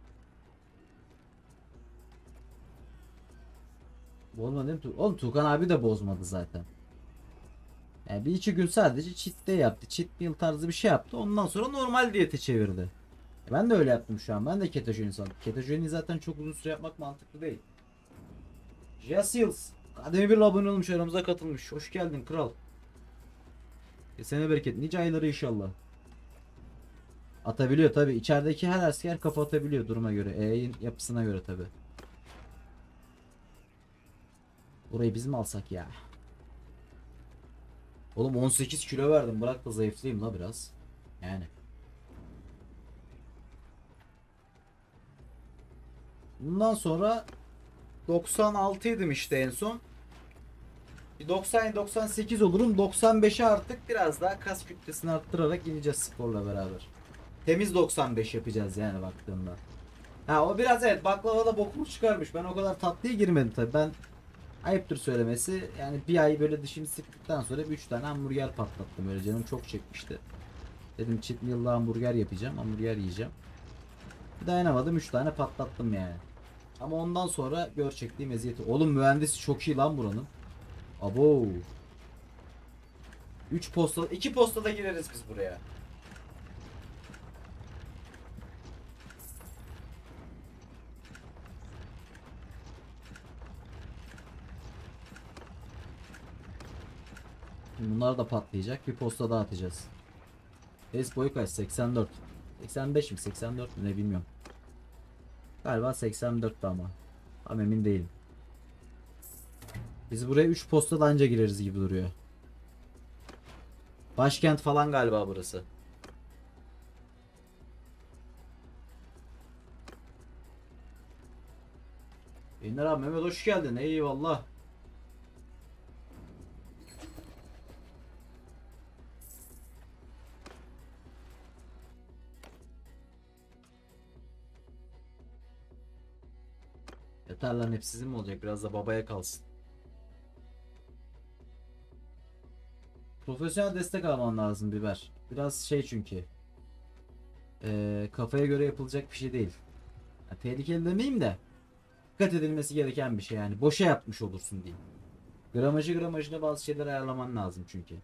Bozmadı değil mi? Oğlum Tukan abi de bozmadı zaten. Yani bir iki gün sadece cheat day yaptı. Cheat meal tarzı bir şey yaptı. Ondan sonra normal diyete çevirdi. Ben de öyle yaptım şu an. Ben de ketogeni sandım. Ketogeni zaten çok uzun süre yapmak mantıklı değil. Jasils. Kademi bir abone olmuş, aramıza katılmış. Hoş geldin kral. Kesene bereket. Nice ayları inşallah. Atabiliyor tabi. İçerideki her asker kafa atabiliyor duruma göre. E'nin yapısına göre tabi. Burayı biz mi alsak ya? Oğlum 18 kilo verdim. Bırak da zayıflayayım la biraz. Yani. Bundan sonra 96 idim işte en son. Bir 90-98 olurum. 95'e artık biraz daha kas kütlesini arttırarak ineceğiz sporla beraber. Temiz 95 yapacağız yani baktığımda. Ha o biraz evet, baklavada bokunu çıkarmış. Ben o kadar tatlıya girmedim tabi. Ben, ayıptır söylemesi, yani bir ay böyle dişimi sıktıktan sonra 3 tane hamburger patlattım. Öyle canım çok çekmişti. Dedim cheat meal'la hamburger yapacağım. Hamburger yiyeceğim. Dayanamadım, 3 tane patlattım yani. Ama ondan sonra gör çektiğim eziyeti. Oğlum mühendisi çok iyi lan buranın. Abo. 3 posta, 2 postada gireriz biz buraya. Bunlar da patlayacak. Bir posta daha atacağız. Es boyu kaç? 84. 85 mi? 84 mi? Ne bilmiyorum. Galiba 84'tü ama. Tam emin değilim. Biz buraya 3 postada anca gireriz gibi duruyor. Başkent falan galiba burası. Ender abi, Mehmet hoş geldin. Eyvallah. Helikopterlerin hepsi sizin mi olacak? Biraz da babaya kalsın. Profesyonel destek alman lazım Biber. Biraz şey çünkü. Kafaya göre yapılacak bir şey değil. Ya, tehlikeli demeyeyim de. Dikkat edilmesi gereken bir şey yani. Boşa yapmış olursun diyeyim. Gramajına bazı şeyler ayarlaman lazım çünkü.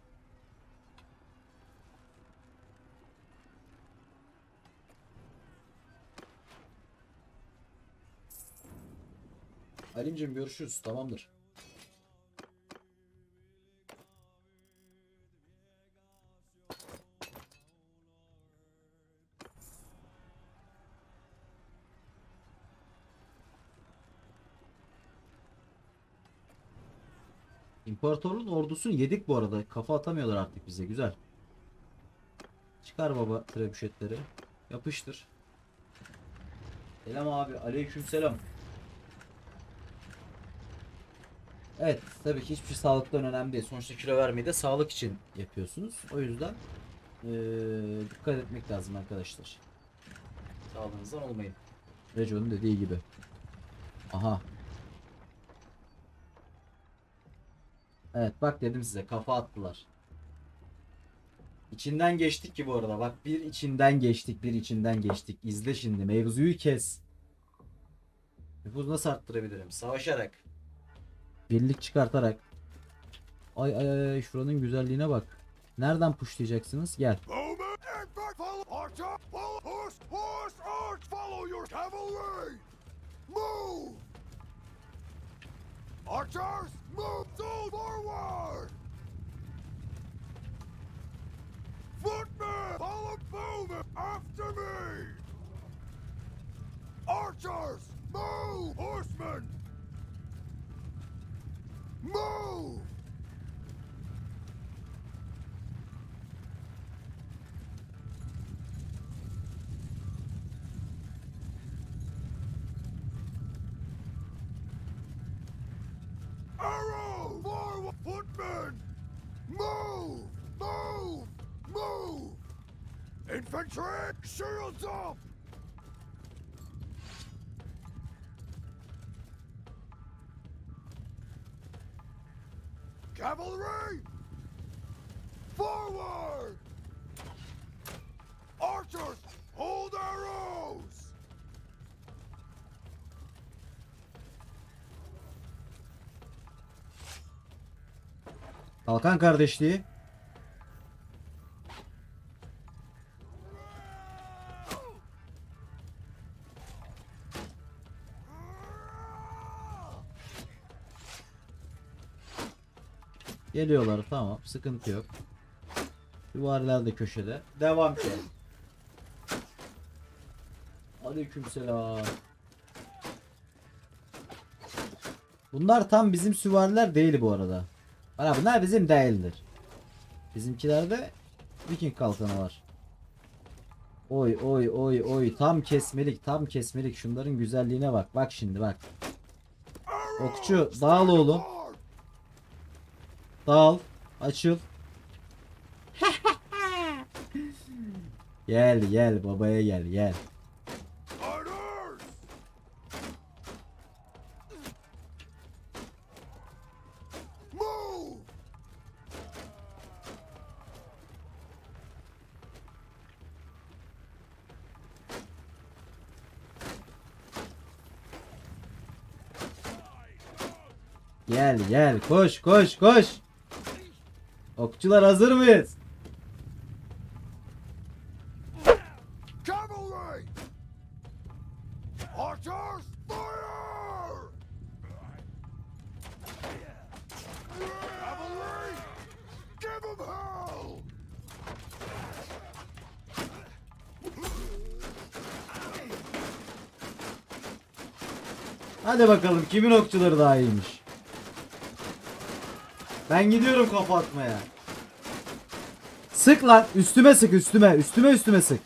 Halimciğim görüşürüz. Tamamdır. İmparatorluğun ordusunu yedik bu arada. Kafa atamıyorlar artık bize. Güzel. Çıkar baba trebüşetleri. Yapıştır. Selam abi. Aleykümselam. Evet, tabii ki hiçbir şey sağlıktan önemli değil. Sonuçta kilo vermeyi de sağlık için yapıyorsunuz. O yüzden dikkat etmek lazım arkadaşlar. Sağlığınızdan olmayın. Rejo'nun dediği gibi. Aha. Evet bak dedim size, kafa attılar. İçinden geçtik ki bu arada. Bak bir içinden geçtik. İzle şimdi, mevzuyu kes. Nüfuz nasıl arttırabilirim? Savaşarak. Birlik çıkartarak. Ay ay ay, şuranın güzelliğine bak. Nereden pushlayacaksınız? Gel. Movement and back. Follow archer. Follow horse arch. Follow your cavalry. Move. Archers, move. So forward. Footmen, follow movement after me. Archers, move. Horsemen, move. Arrow, forward. Footmen, move, move, move. Infantry, shields up. Cavalry, forward. Archers, hold arrows. Kalkan kardeşliği. Geliyorlar, tamam, sıkıntı yok. Süvariler de köşede. Devam ki. Aleykümselam. Bunlar tam bizim süvariler değil bu arada. Bana bunlar bizim değildir. Bizimkilerde Viking kalkanı var. Oy oy oy oy, tam kesmelik, tam kesmelik. Şunların güzelliğine bak. Bak şimdi bak. Okçu dağıl oğlum. Dağıl. Açıl. Gel gel babaya gel gel. Orders. Move. Gel gel, koş koş koş. Okçular hazır mıyız? Cavalry. Archers, fire. Cavalry, give 'em hell. Hadi bakalım kimin okçuları daha iyiymiş. Ben gidiyorum kafa atmaya. Sık lan, üstüme sık, üstüme sık.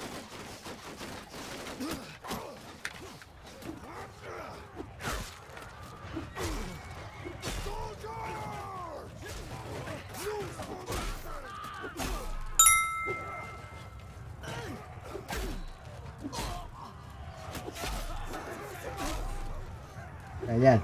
Gel.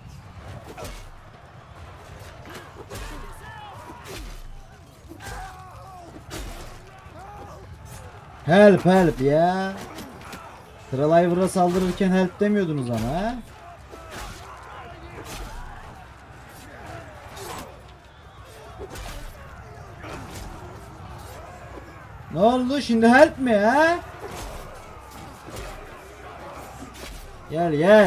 Help help ya. Thraliver'a saldırırken help demiyordunuz ama ha? Ne oldu şimdi, help mi ha? Gel gel.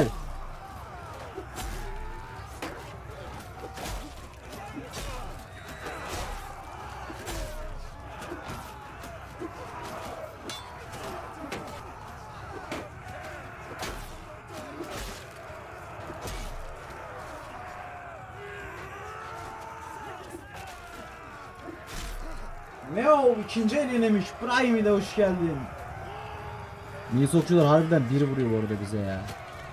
Meo ikinci el yenemiş. Prime'i de hoş geldin. Milsokçular harbiden bir vuruyor bu arada bize ya.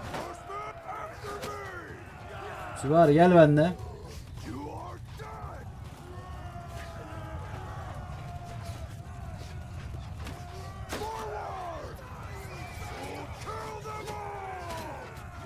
Süvari gel benimle. You are dead. Forward. Kill them all.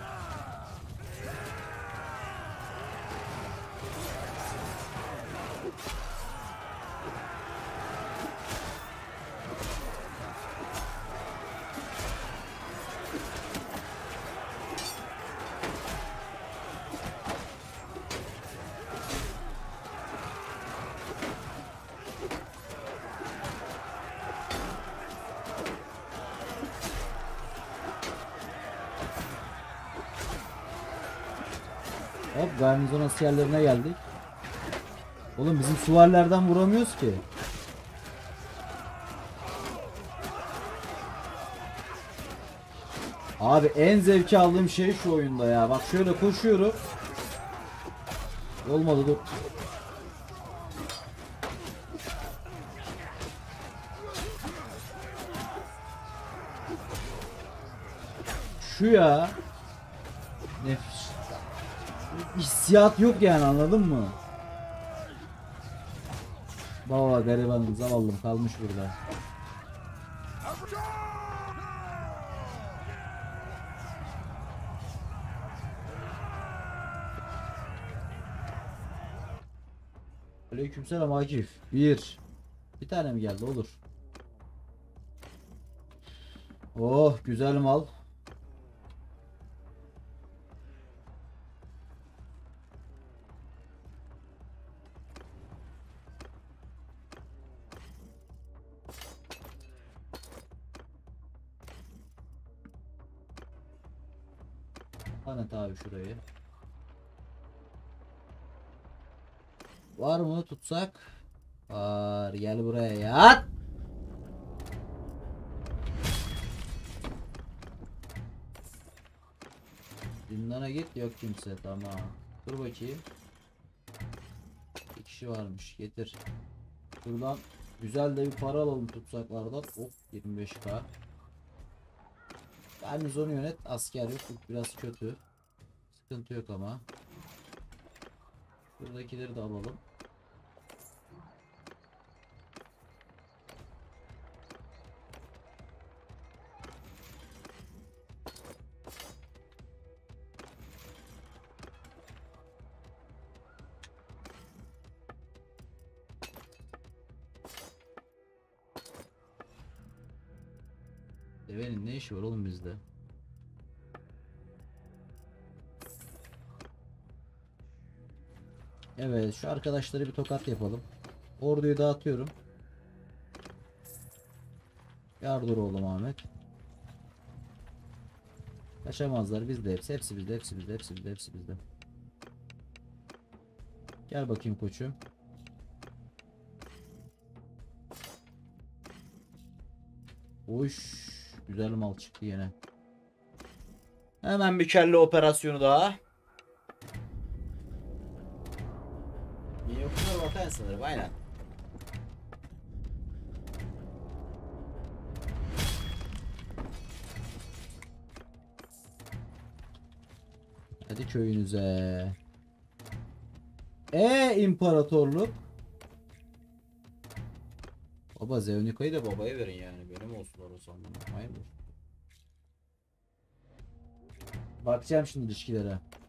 Hop, garnizon askerlerine geldik. Oğlum bizim süvarilerden vuramıyoruz ki. Abi en zevki aldığım şey şu oyunda ya. Bak şöyle koşuyorum. Olmadı, dur. Şu ya. Nefis. Hissiyat yok yani, anladın mı? Baba garibanım, zavallım kalmış burada. Aleykümselam Akif. Bir tane mi geldi, olur. Oh, güzel mal. Lanet abi şurayı. Var mı tutsak? Var, gel buraya yat. Zindana git, yok kimse, tamam. Dur bakayım. Bir kişi varmış, getir. Buradan güzel de bir para alalım tutsaklardan. Of, 25k. Garnizonu yönet, asker yok, bu biraz kötü. Sıkıntı yok ama. Buradakileri de alalım. Devenin ne işi var oğlum bizde? Evet, şu arkadaşları bir tokat yapalım. Orduyu dağıtıyorum. Yardır oğlum Ahmet. Kaçamazlar, bizde hepsi. Hepsi bizde, hepsi bizde, hepsi bizde, hepsi bizde. Gel bakayım koçum. Oş, güzel mal çıktı yine. Hemen bir kelle operasyonu daha. İyi okuyor vatan sınırı, aynen. Hadi köyünüze. İmparatorluk. Baba Zevnika'yı da babaya verin yani. Benim olsun orası, anlamam. Hayırdır? Bakacağım şimdi ilişkilere.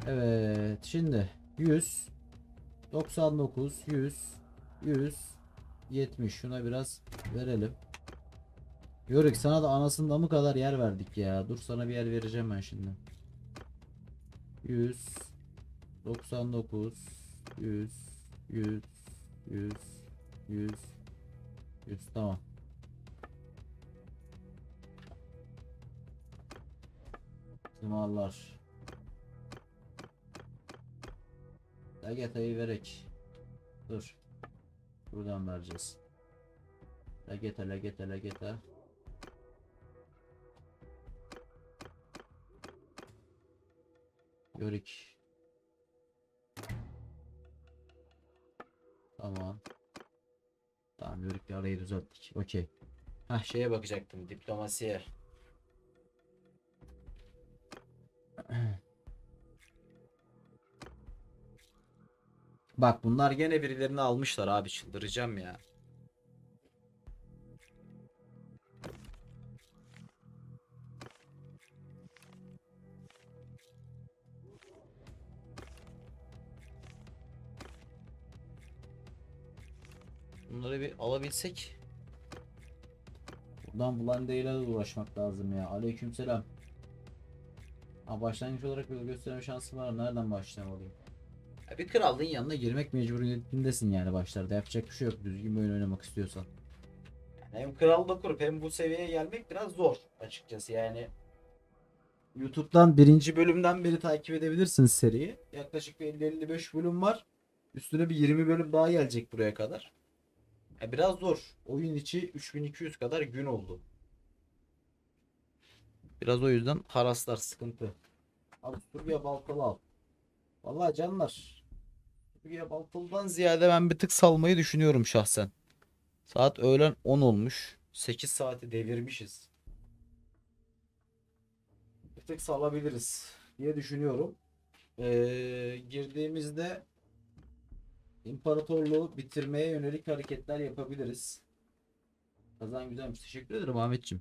Evet şimdi 100 99 100 100 70 şuna biraz verelim. Yörük sana da anasında mı kadar yer verdik ya. Dur sana bir yer vereceğim ben şimdi. 100 99 100 100 100 100 100 tamam. Tımarlar. Lageta'yı verek. Dur. Buradan vereceğiz. Lageta. Yörük. Tamam. Tamam Yörük'le arayı düzelttik. Okey. Hah şeye bakacaktım. Diplomasiye. Bak bunlar gene birilerini almışlar abi, çıldıracağım ya. Bunları bir alabilsek. Buradan Blande ile uğraşmak lazım ya. Aleykümselam. Ha, başlangıç olarak bir gösterme şansı var. Nereden başlamalıyım? Ya bir krallığın yanına girmek mecburiyetindesin yani başlarda. Yapacak bir şey yok. Düzgün bir oyun oynamak istiyorsan. Yani hem krallık kurup hem bu seviyeye gelmek biraz zor açıkçası yani. YouTube'dan birinci bölümden beri takip edebilirsiniz seriyi. Yaklaşık bir 50-55 bölüm var. Üstüne bir 20 bölüm daha gelecek buraya kadar. Biraz zor. Oyun içi 3200 kadar gün oldu. Biraz o yüzden haraslar sıkıntı. Avusturya Baltalı al. Vallahi canlar. Avusturya Baltalı'dan ziyade ben bir tık salmayı düşünüyorum şahsen. Saat öğlen 10 olmuş. 8 saati devirmişiz. Bir tık salabiliriz diye düşünüyorum. Girdiğimizde imparatorluğu bitirmeye yönelik hareketler yapabiliriz. Kazan güzelmiş. Teşekkür ederim Ahmetciğim.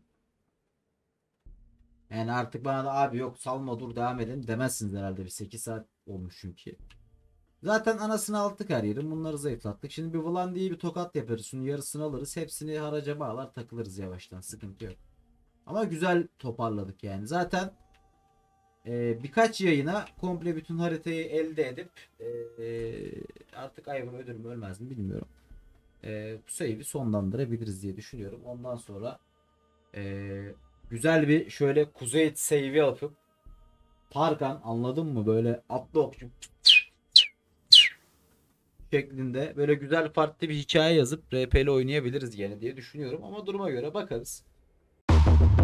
Yani artık bana da abi yok salma dur devam edelim demezsiniz herhalde, bir 8 saat olmuş çünkü. Zaten anasını aldık her yerin, bunları zayıflattık. Şimdi bir Vlan diye bir tokat yaparız. Şunun yarısını alırız. Hepsini haraca bağlar takılırız yavaştan. Sıkıntı yok. Ama güzel toparladık yani. Zaten birkaç yayına komple bütün haritayı elde edip artık Ivor ölür mü ölmez mi bilmiyorum. Bu save'i sonlandırabiliriz diye düşünüyorum. Ondan sonra güzel bir şöyle kuzey save'i atıp Tarkan, anladın mı, böyle atlı okçu şeklinde böyle güzel farklı bir hikaye yazıp RP'li oynayabiliriz yine diye düşünüyorum ama duruma göre bakarız.